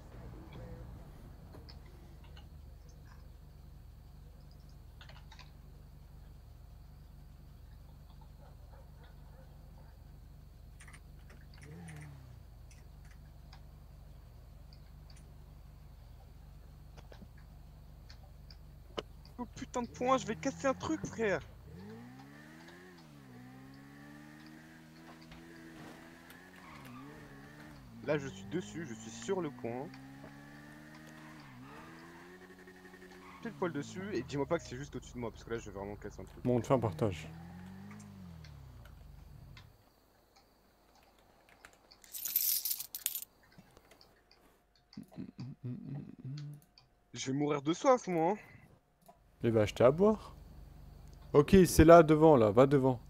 Oh putain de point, je vais casser un truc, frère. Là, je suis dessus, je suis sur le point. Pile poil dessus, et dis-moi pas que c'est juste au-dessus de moi, parce que là, je vais vraiment casser un truc. Bon, on te fait un partage. Je vais mourir de soif, moi. Hein. Et bah acheter à boire. Ok, c'est là devant, là, va devant.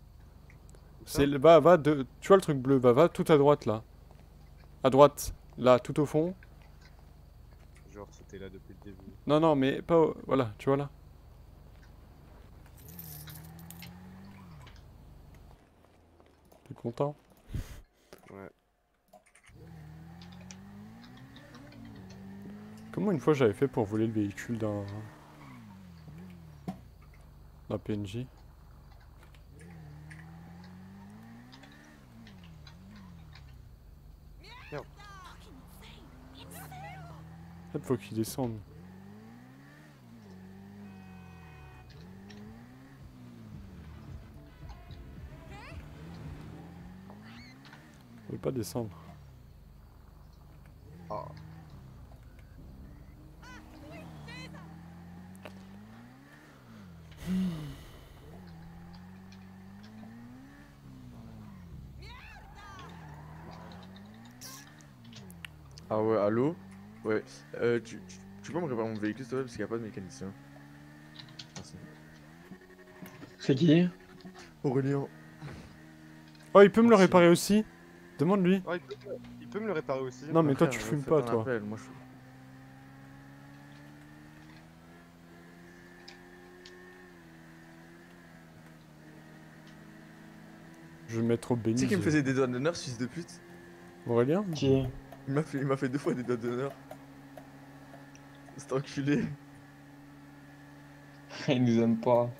Tu vois le truc bleu, va tout à droite là. À droite, là, tout au fond. Genre, c'était là depuis le début. Non, mais pas. Voilà, tu vois là. content. Ouais. Comment une fois j'avais fait pour voler le véhicule d'un PNJ? Merde. En fait, faut qu'il descende. Il veut pas descendre. Ah. Ah ouais, allô? Ouais. Tu peux me réparer mon véhicule, s'il te plaît, parce qu'il n'y a pas de mécanicien. Merci. C'est qui? Aurélien. Oh, il peut me le Merci. réparer aussi? Demande-lui. Oh, il peut me le réparer aussi. Non, mais Bah, toi, frère, tu fumes faites pas, un toi. appel, moi, Je vais me mettre au Tu béni. sais qu'il me faisait des doigts d'honneur, ce fils de pute? Aurélien? Qui? Il m'a fait 2 fois des doigts d'honneur. C'est enculé. Il nous aime pas.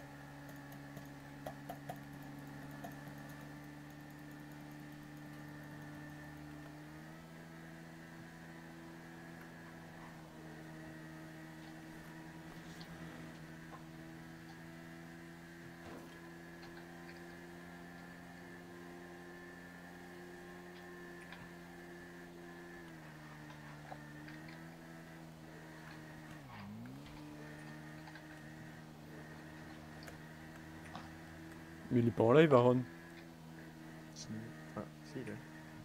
Mais il est pas en live, Aaron. Ah, si, il est.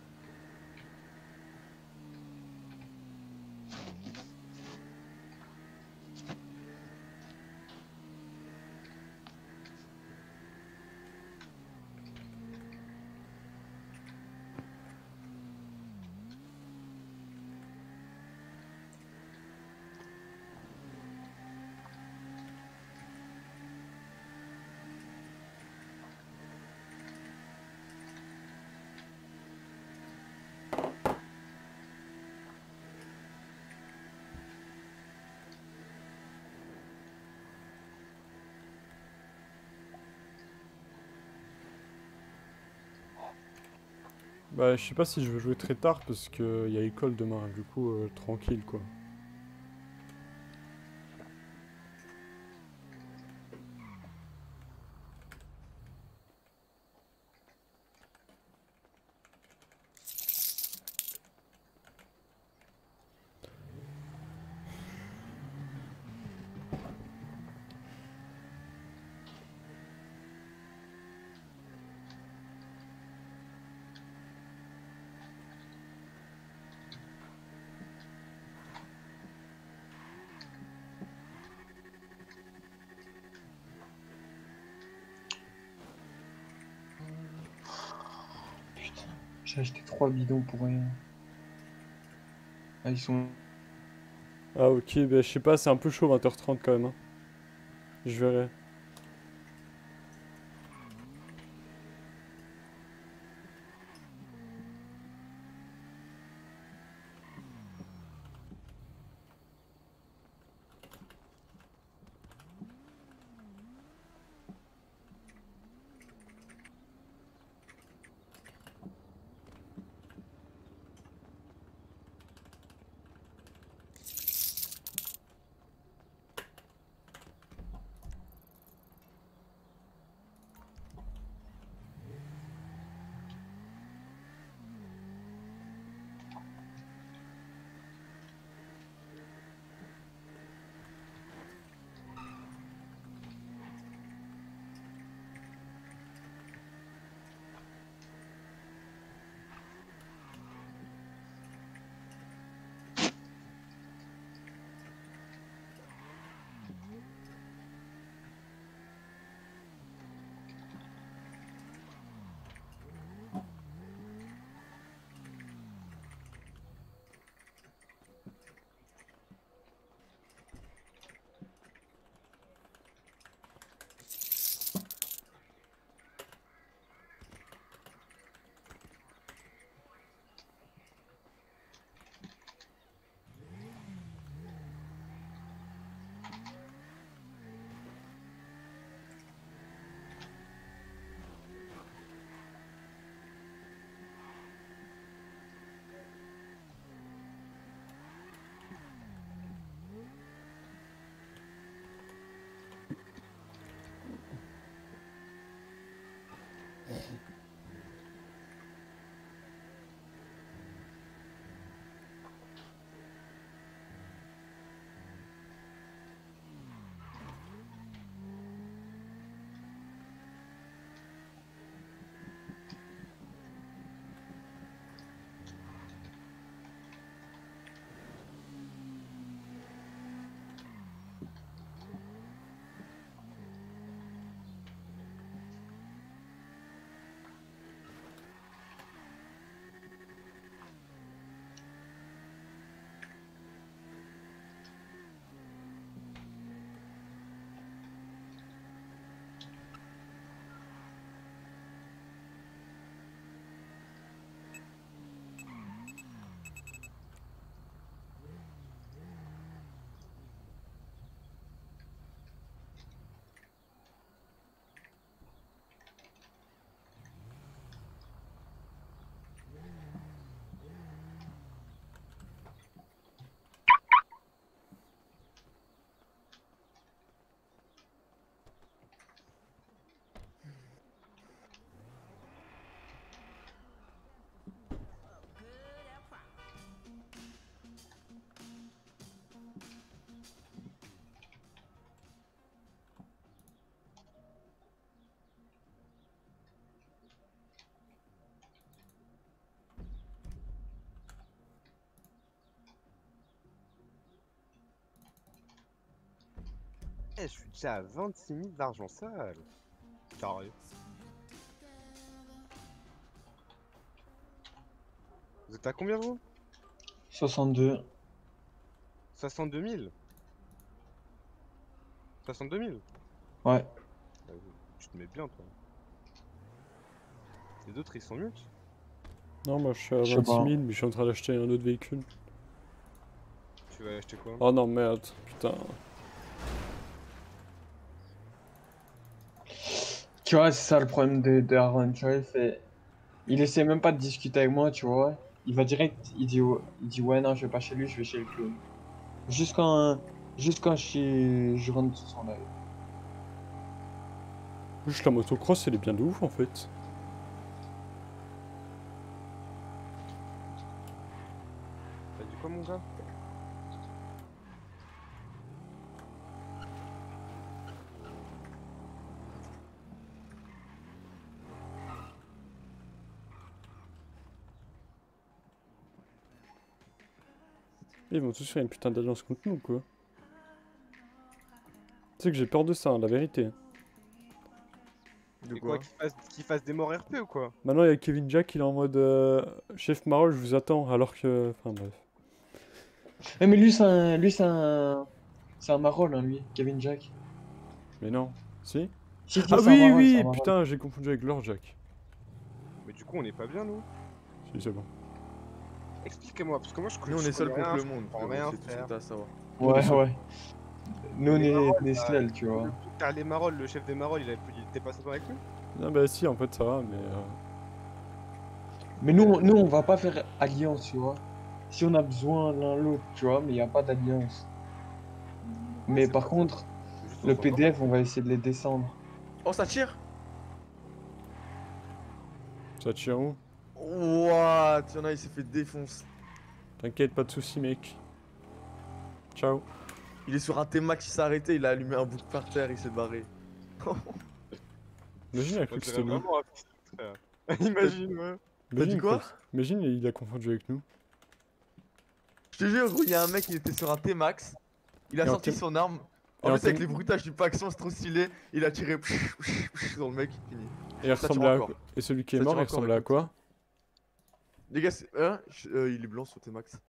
Bah, je sais pas si je veux jouer très tard parce que y a école demain, du coup, tranquille quoi. J'ai acheté 3 bidons pour rien. Ah, ils sont... Ah ok, bah je sais pas, c'est un peu chaud 20h30 quand même. Hein. Je verrai. Eh, je suis déjà à 26 000 d'argent sale. Carré. Vous êtes à combien vous? 62. 62 000? 62 000? Ouais. Tu te mets bien toi. Les autres ils sont mutes. Non, moi je suis à Je sais 26 000, pas. mais je suis en train d'acheter un autre véhicule. Tu vas acheter quoi? Oh non, merde, putain. Tu vois, c'est ça le problème de Aaron, tu vois, il essaie même pas de discuter avec moi, tu vois. Il va direct, il dit ouais, non, je vais pas chez lui, je vais chez le clown. Juste quand je rentre sur son live. Juste la motocross, elle est bien de ouf en fait. T'as dit quoi mon gars? Ils vont tous faire une putain d'alliance contre nous, quoi. Tu sais que j'ai peur de ça, hein, la vérité. De Et quoi, quoi? qu'il fasse des morts RP ou quoi? Maintenant, il y a Kevin Jack, il est en mode chef Marol, je vous attends, alors que. Enfin bref. Mais lui, c'est un marol, hein, lui, Kevin Jack. Mais non. Si? Si, Ah c'est un oui, marol, c'est un oui, marol. putain, j'ai confondu avec Lord Jack. Mais du coup on est pas bien nous. Si, c'est bon. Expliquez-moi, parce que moi je Nous on est seuls contre le je monde, comprends frérot, rien c'est tout ce que faire. t'as à savoir. Ouais, ouais. Nous, on Les est Marols, des slels, tu vois. Car les Marols, le chef des Marols, il était pas sympa avec nous? Ah bah si, en fait, ça va, mais. Mais nous, on va pas faire alliance, tu vois. Si on a besoin l'un l'autre, tu vois, mais il n'y a pas d'alliance. Mais c'est par pas- contre, Juste on le s'entend PDF, on va essayer de les descendre. Oh, ça tire! Ça tire où? What? Y'en a, il s'est fait défoncer. T'inquiète, pas de soucis, mec. Ciao. Il est sur un T-Max, il s'est arrêté, il a allumé un bouc par terre, il s'est barré. Imagine, il a On cru que dirait c'était nous. vraiment un fils, frère. Imagine, ouais. T'as dit Imagine, quoi? Imagine, il a confondu avec nous. Je te jure, gros, il y a un mec, il était sur un T-Max, il a Et en sorti T- son arme. et En en plus, avec T- les bruitages du Paxson, c'est trop stylé. Il a tiré sur le mec, fini. Et, il Ça tire ressemblait à... encore. Et celui qui est Ça mort, tire il encore, ressemblait à écoute. quoi? Les gars, il est blanc sur T-Max.